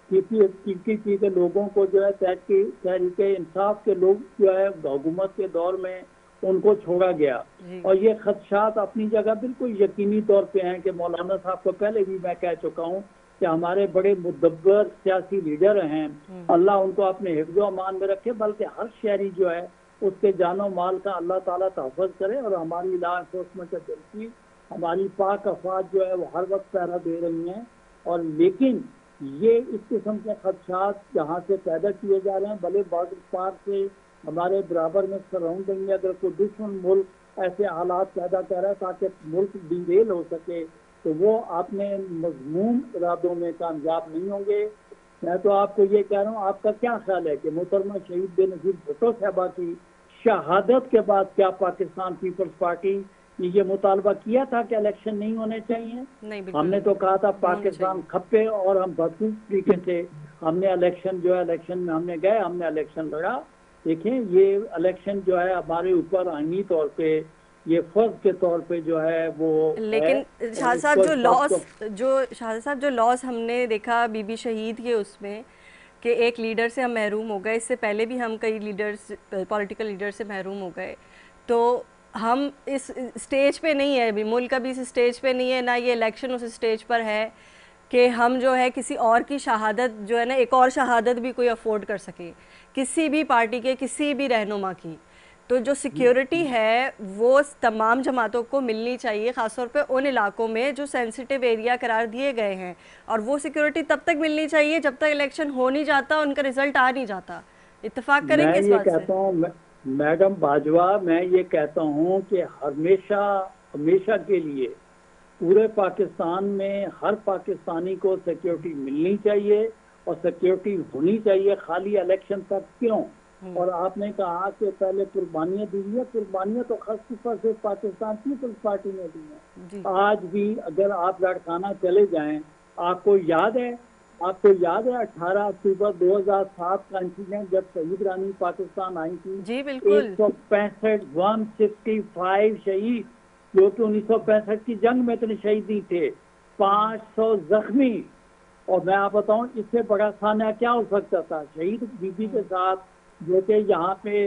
ٹی ٹی پی کے لوگوں کو جو ہے تحریک انصاف کے لوگ جو ہے حکومت کے دور میں ان کو چھوڑا گیا، اور یہ خدشات اپنی جگہ بالکل یقینی طور پہ ہیں کہ مولانا صاحب کو پہلے بھی میں کہہ چکا ہوں کہ ہمارے بڑے مدبر سیاسی لیڈر ہیں، اللہ ان کو اپنے حفظ و امان میں رکھے، بلکہ ہر شہری جو ہے اس کے جان و مال کا اللہ تعالیٰ تحفظ کرے، اور ہماری لا انفورسمنٹ ایجنسی، ہماری پاک افواج جو ہے وہ ہر وقت پہرا دے رہی ہیں، اور لیکن یہ اس قسم کے خدشات جہاں سے پیدا کیے جا رہے ہیں، بھلے بارڈر پار سے ہمارے برابر میں سراؤنڈنگ میں اگر کوئی دشمن ملک ایسے حالات پیدا کر رہا ہے تاکہ ملک ڈیریل ہو سکے، تو وہ اپنے مضموم ارادوں میں کامیاب نہیں ہوں گے۔ میں تو آپ کو یہ کہہ رہا ہوں، آپ کا کیا خیال ہے کہ محترمہ شہید بے نظیر بھٹو صاحبہ کی شہادت کے بعد کیا پاکستان پیپلز پارٹی نے یہ مطالبہ کیا تھا کہ الیکشن نہیں ہونے چاہیے؟ ہم نے تو کہا تھا پاکستان کھپے، اور ہم بھرپور طریقے سے ہم نے الیکشن جو ہے الیکشن میں ہم نے گئے، ہم نے الیکشن لڑا۔ دیکھیں یہ الیکشن جو ہے ہمارے اوپر آئینی طور پہ یہ فرض کے طور پہ جو ہے وہ، لیکن شاہ صاحب جو لاس جو شاہ صاحب جو لاس ہم نے دیکھا بی بی شہید کے اس میں کہ ایک لیڈر سے ہم محروم ہو گئے، اس سے پہلے بھی ہم کئی لیڈرز پولیٹیکل لیڈر سے محروم ہو گئے، تو ہم اس سٹیج پہ نہیں ہے، ابھی ملک ابھی اس سٹیج پہ نہیں ہے، نہ یہ الیکشن اس سٹیج پر ہے کہ ہم جو ہے کسی اور کی شہادت جو ہے نا ایک اور شہادت بھی کوئی افورڈ کر سکے کسی بھی پارٹی کے کسی بھی رہنما کی۔ تو جو سیکیورٹی ہے وہ تمام جماعتوں کو ملنی چاہیے، خاص طور پہ ان علاقوں میں جو سینسیٹیو ایریا قرار دیے گئے ہیں، اور وہ سیکیورٹی تب تک ملنی چاہیے جب تک الیکشن ہو نہیں جاتا، ان کا رزلٹ آ نہیں جاتا۔ اتفاق کریں گے اس بات سے؟ میں یہ کہتا ہوں میڈم باجوہ، میں یہ کہتا ہوں کہ ہمیشہ ہمیشہ کے لیے پورے پاکستان میں ہر پاکستانی کو سیکیورٹی ملنی چاہیے اور سیکیورٹی ہونی چاہیے، خالی الیکشن تک کیوں؟ اور آپ نے کہا کہ پہلے قربانیاں دی ہیں، قربانیاں تو خاص طور پر صرف پاکستان پیپلز پارٹی نے دی ہیں۔ آج بھی اگر آپ لاڑکانہ چلے جائیں، آپ کو یاد ہے آپ کو یاد ہے اٹھارہ اکتوبر دو ہزار سات کا انسیڈنٹ جب شہید رانی پاکستان آئی تھی؟ جی بالکل، ایک سو پینسٹھ ون سکسٹی فائیو شہید جو کہ انیس سو پینسٹھ کی جنگ میں اتنے شہید نہیں تھے، پانچ سو زخمی، اور میں آپ بتاؤں اس سے بڑا سانحہ کیا ہو سکتا تھا؟ شہید بی بی کے ساتھ جو کہ یہاں پہ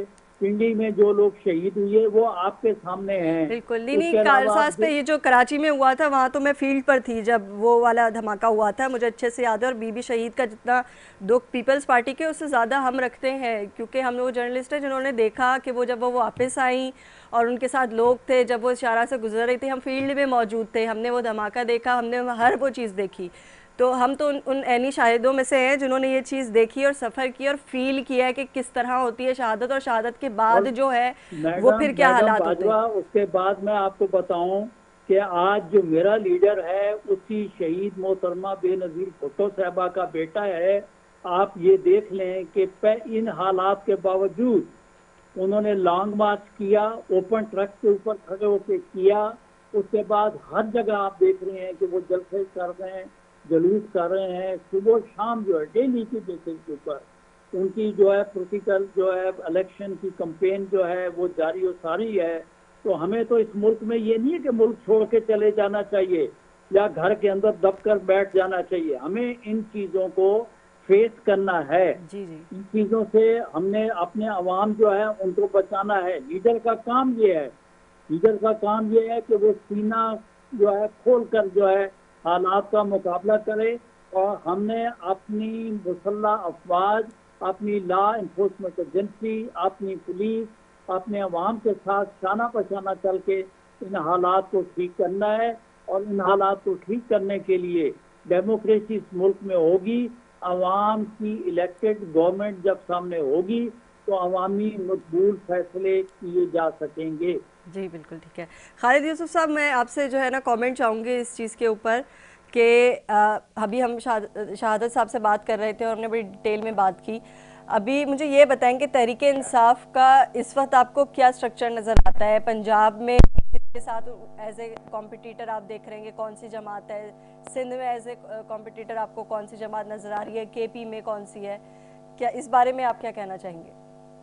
پنڈی میں جو لوگ شہید ہوئے وہ آپ کے سامنے ہیں. بالکل. نہیں کارساز پہ یہ جو کراچی میں ہوا تھا وہاں تو میں فیلڈ پر تھی جب وہ والا دھماکہ ہوا تھا, مجھے اچھے سے یاد ہے. اور بی بی شہید کا جتنا دکھ پیپلز پارٹی کے اس سے زیادہ ہم رکھتے ہیں, کیونکہ ہم لوگ جرنلسٹ ہیں جنہوں نے دیکھا کہ وہ جب وہ واپس آئیں اور ان کے ساتھ لوگ تھے, جب وہ اشارہ سے گزر رہی تھی, ہم فیلڈ میں موجود تھے, ہم نے وہ دھماکہ دیکھا, ہم نے ہر وہ چیز دیکھی. تو ہم تو ان عینی شاہدوں میں سے ہیں جنہوں نے یہ چیز دیکھی اور سفر کی اور فیل کیا ہے کہ کس طرح ہوتی ہے شہادت, اور شہادت کے بعد جو ہے وہ پھر کیا حالات ہوتے ہیں. اس کے بعد میں آپ کو بتاؤں کہ آج جو میرا لیڈر ہے اسی شہید محترمہ بے نظیر بھٹو صاحبہ کا بیٹا ہے. آپ یہ دیکھ لیں کہ ان حالات کے باوجود انہوں نے لانگ مارچ کیا, اوپن ٹرک کے اوپر کھڑے ہو کے کیا. اس کے بعد ہر جگہ آپ دیکھ رہے ہیں کہ وہ جلسے کر رہے ہیں, جلوس کر رہے ہیں, صبح شام جو ہے ڈیلی کی بیسس کے اوپر ان کی جو ہے پولیٹیکل جو ہے الیکشن کی کمپین جو ہے وہ جاری و ساری ہے. تو ہمیں تو اس ملک میں یہ نہیں ہے کہ ملک چھوڑ کے چلے جانا چاہیے یا گھر کے اندر دب کر بیٹھ جانا چاہیے. ہمیں ان چیزوں کو فیس کرنا ہے. جی جی ان چیزوں سے ہم نے اپنے عوام جو ہے ان کو بچانا ہے. لیڈر کا کام یہ ہے لیڈر کا کام یہ ہے کہ وہ سینہ جو ہے کھول کر جو ہے حالات کا مقابلہ کرے. اور ہم نے اپنی مسلح افواج, اپنی لا انفورسمنٹ ایجنسی, اپنی پولیس, اپنے عوام کے ساتھ شانہ پشانہ چل کے ان حالات کو ٹھیک کرنا ہے. اور ان حالات کو ٹھیک کرنے کے لیے ڈیموکریسی اس ملک میں ہوگی. عوام کی الیکٹڈ گورنمنٹ جب سامنے ہوگی تو عوامی مقبول فیصلے کیے جا سکیں گے. جی بالکل ٹھیک ہے. خالد یوسف صاحب, میں آپ سے جو ہے نا کامنٹ چاہوں گی اس چیز کے اوپر کہ ابھی ہم شہادت صاحب سے بات کر رہے تھے اور ہم نے بڑی ڈیٹیل میں بات کی. ابھی مجھے یہ بتائیں کہ تحریک انصاف کا اس وقت آپ کو کیا سٹرکچر نظر آتا ہے پنجاب میں؟ کس کے ساتھ ایز اے کمپٹیٹر آپ دیکھ رہے ہیں کہ کون سی جماعت ہے؟ سندھ میں ایز اے کمپٹیٹر آپ کو کون سی جماعت نظر آ رہی ہے؟ کے پی میں کون سی ہے؟ کیا اس بارے میں آپ کیا کہنا چاہیں گے؟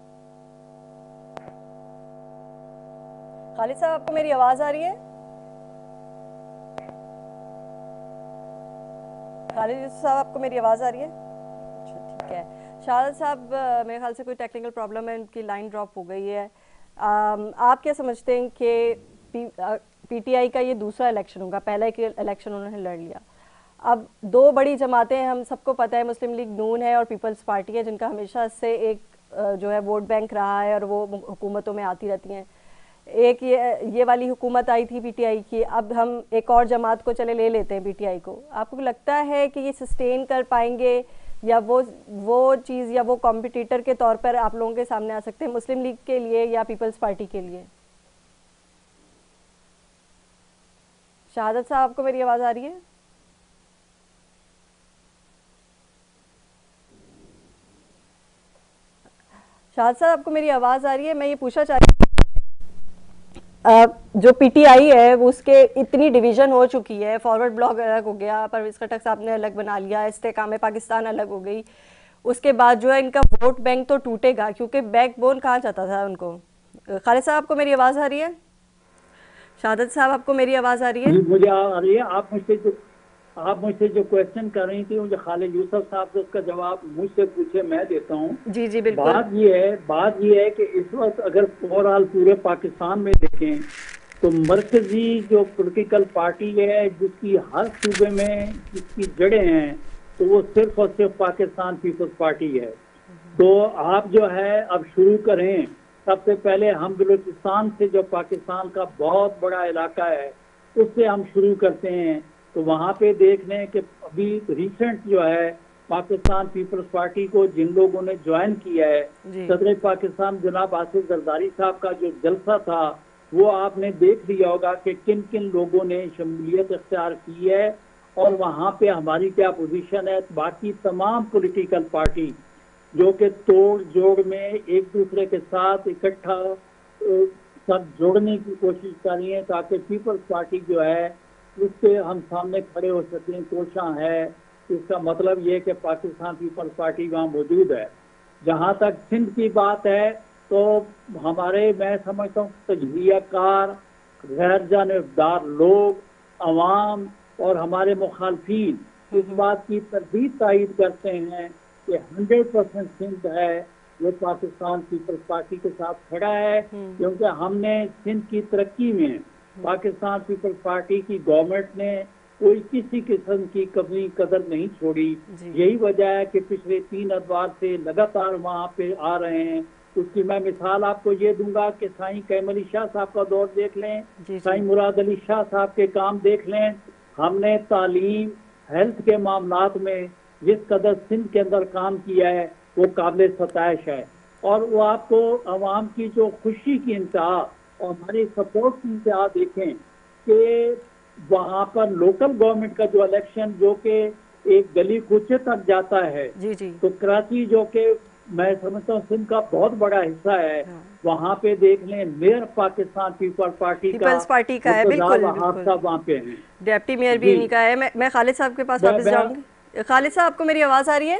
خالد صاحب آپ کو میری آواز آ رہی ہے؟ خالد یوسف صاحب آپ کو میری آواز آ رہی ہے؟ اچھا ٹھیک ہے. شہادت صاحب میرے خیال سے کوئی ٹیکنیکل پرابلم ہے, ان کی لائن ڈراپ ہو گئی ہے. آپ کیا سمجھتے ہیں کہ پی ٹی آئی کا یہ دوسرا الیکشن ہوگا؟ پہلا ایک الیکشن انہوں نے لڑ لیا, اب دو بڑی جماعتیں ہیں, ہم سب کو پتہ ہے مسلم لیگ نون ہے اور پیپلز پارٹی ہے, جن کا ہمیشہ سے ایک جو ہے ووٹ بینک رہا ہے اور وہ حکومتوں میں آتی رہتی ہیں. ایک یہ یہ والی حکومت آئی تھی پی ٹی آئی کی, اب ہم ایک اور جماعت کو چلے لے لیتے ہیں پی ٹی آئی کو. آپ کو لگتا ہے کہ یہ سسٹین کر پائیں گے یا وہ وہ چیز یا وہ کمپٹیٹر کے طور پر آپ لوگوں کے سامنے آ سکتے ہیں مسلم لیگ کے لیے یا پیپلز پارٹی کے لیے؟ شہادت صاحب آپ کو میری آواز آ رہی ہے؟ شہادت صاحب آپ کو میری آواز آ رہی ہے؟ میں یہ پوچھنا چاہ رہی ہوں جو پی ٹی آئی ہے وہ اس کے اتنی ڈویژن ہو چکی ہے, فارورڈ بلاک الگ ہو گیا, پرویز خٹک صاحب نے الگ بنا لیا, استحکام پاکستان الگ ہو گئی, اس کے بعد جو ہے ان کا ووٹ بینک تو ٹوٹے گا کیونکہ بیک بون کہا جاتا تھا ان کو. خالد صاحب آپ کو میری آواز آ رہی ہے؟ شہادت صاحب آپ کو میری آواز آ رہی ہے؟ مجھے آ رہی ہے. آپ مجھ سے جو آپ مجھ سے جو کوشچن کر رہی تھی مجھے خالد یوسف صاحب سے اس کا جواب مجھ سے پوچھے میں دیتا ہوں. جی جی بالکل. بات یہ ہے بات یہ ہے کہ اس وقت اگر اوور آل پورے پاکستان میں دیکھیں تو مرکزی جو پولیٹیکل پارٹی ہے جس کی ہر صوبے میں جس کی جڑیں ہیں تو وہ صرف اور صرف پاکستان پیپلز پارٹی ہے. تو آپ جو ہے اب شروع کریں. سب سے پہلے ہم بلوچستان سے جو پاکستان کا بہت بڑا علاقہ ہے اس سے ہم شروع کرتے ہیں. تو وہاں پہ دیکھ لیں کہ ابھی ریسنٹ جو ہے پاکستان پیپلز پارٹی کو جن لوگوں نے جوائن کیا ہے, صدر پاکستان جناب آصف زرداری صاحب کا جو جلسہ تھا وہ آپ نے دیکھ لیا ہوگا کہ کن کن لوگوں نے شمولیت اختیار کی ہے اور وہاں پہ ہماری کیا پوزیشن ہے. باقی تمام پولیٹیکل پارٹی جو کہ توڑ جوڑ میں ایک دوسرے کے ساتھ اکٹھا سب جوڑنے کی کوشش کر رہی ہیں تاکہ پیپلز پارٹی جو ہے اس سے ہم سامنے کھڑے ہو سکیں, کوشاں ہے. اس کا مطلب یہ کہ پاکستان پیپلز پارٹی وہاں موجود ہے. جہاں تک سندھ کی بات ہے تو ہمارے میں سمجھتا ہوں تجزیہ کار, غیر جانبدار لوگ, عوام اور ہمارے مخالفین اس بات کی تردید تائید کرتے ہیں کہ ہنڈریڈ پرسینٹ سندھ ہے وہ پاکستان پیپلز پارٹی کے ساتھ کھڑا ہے، کیونکہ ہم نے سندھ کی ترقی میں پاکستان پیپلز پارٹی کی گورنمنٹ نے کوئی کسی قسم کی کمی قدر نہیں چھوڑی. یہی وجہ ہے کہ پچھلے تین ادوار سے لگاتار وہاں پہ آ رہے ہیں. اس کی میں مثال آپ کو یہ دوں گا کہ سائیں قیم علی شاہ صاحب کا دور دیکھ لیں، سائیں مراد علی شاہ صاحب کے کام دیکھ لیں. ہم نے تعلیم، ہیلتھ کے معاملات میں جس قدر سندھ کے اندر کام کیا ہے وہ قابل ستائش ہے. اور وہ آپ کو عوام کی جو خوشی کی انتہا اور ہماری سپورٹ کی انتہا دیکھیں کہ وہاں پر لوکل گورنمنٹ کا جو الیکشن جو کہ ایک گلی کوچے تک جاتا ہے، جی جی تو کراچی جو کہ میں سمجھتا ہوں سندھ کا بہت بڑا حصہ ہے، وہاں پہ دیکھ لیں میئر پاکستان پیپلز پارٹی کا پیپلز پارٹی کا ہے، بالکل بالکل وہاں پہ ہیں، ڈیپٹی میئر بھی انہی کا ہے. میں خالد صاحب کے پاس واپس جاؤں گی. خالد صاحب آپ کو میری آواز آ رہی ہے؟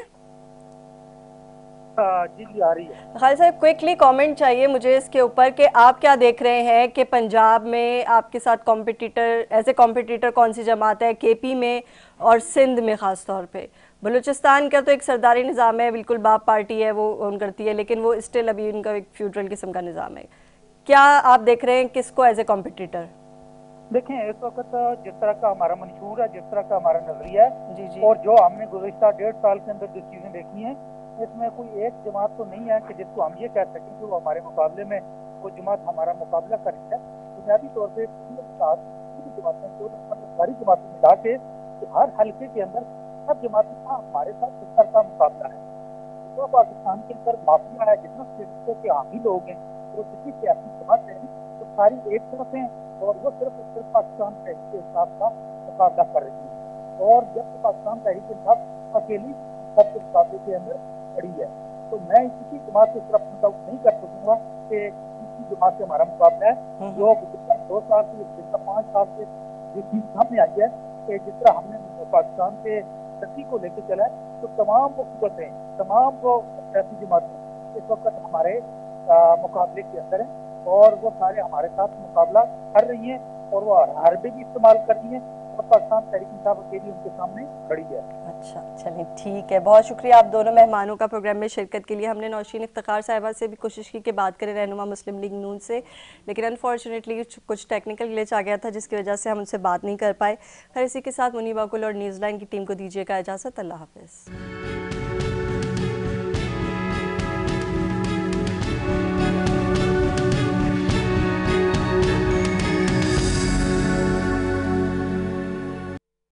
جی جی آ رہی ہے. خالد صاحب کوئکلی کامنٹ چاہیے مجھے اس کے اوپر کہ آپ کیا دیکھ رہے ہیں کہ پنجاب میں آپ کے ساتھ کمپٹیٹر ایز اے کمپٹیٹر کون سی جماعت ہے، کے پی میں اور سندھ میں خاص طور پہ. بلوچستان کا تو ایک سرداری نظام ہے، بالکل باپ پارٹی ہے وہ اون کرتی ہے، لیکن وہ اسٹل ابھی ان کا ایک فیوڈرل قسم کا نظام ہے. کیا آپ دیکھ رہے ہیں کس کو ایز اے کمپٹیٹر؟ دیکھیں اس وقت جس طرح کا ہمارا منشور ہے، جس طرح کا ہمارا نظریہ ہے، جی جی اور جو ہم نے گزشتہ ڈیڑھ سال کے اندر جو چیزیں دیکھی ہیں، اس میں کوئی ایک جماعت تو نہیں ہے کہ جس کو ہم یہ کہہ سکیں کہ وہ ہمارے مقابلے میں وہ جماعت ہمارا مقابلہ کر رہی ہے. بنیادی طور پہ جماعتیں ساری جماعتیں ملا کے ہر حلقے کے اندر سب جماعتیں کا ہمارے ساتھ کس طرح کا مقابلہ ہے. تو پاکستان کے اندر مافیا ہے، جتنا سیاستوں کے حامی لوگ ہیں، وہ کسی سیاسی جماعت ہے تو ساری ایک طرف ہیں اور وہ صرف صرف پاکستان تحریک کے انصاف کا مقابلہ کر رہی ہے. اور جب پاکستان تحریک انصاف اکیلی سب کے مقابلے کے اندر کھڑی ہے، تو میں کسی جماعت کی طرف منتخب نہیں کر سکوں گا کہ کسی جماعت سے ہمارا مقابلہ ہے. جو گزشتہ دو سال سے گزشتہ پانچ سال سے جو چیز سامنے آئی ہے کہ جس طرح ہم نے پاکستان کے ترقی کو لے کے چلا ہے، تو تمام وہ قوتیں، تمام وہ سیاسی جماعتیں اس وقت ہمارے مقابلے کے اندر ہیں اور وہ سارے ہمارے ساتھ مقابلہ کر رہی ہیں اور وہ حربے بھی استعمال کر رہی ہیں اور پاکستان تحریک انصاف کے لیے ان کے سامنے کھڑی ہے. اچھا چلیں ٹھیک ہے، بہت شکریہ آپ دونوں مہمانوں کا پروگرام میں شرکت کے لیے. ہم نے نوشین افتخار صاحبہ سے بھی کوشش کی کہ بات کریں، رہنما مسلم لیگ نون سے، لیکن انفارچونیٹلی کچھ ٹیکنیکل گلچ آ گیا تھا جس کی وجہ سے ہم ان سے بات نہیں کر پائے. خیر اسی کے ساتھ منیبہ گل اور نیوز لائن کی ٹیم کو دیجیے گا اجازت. اللہ حافظ.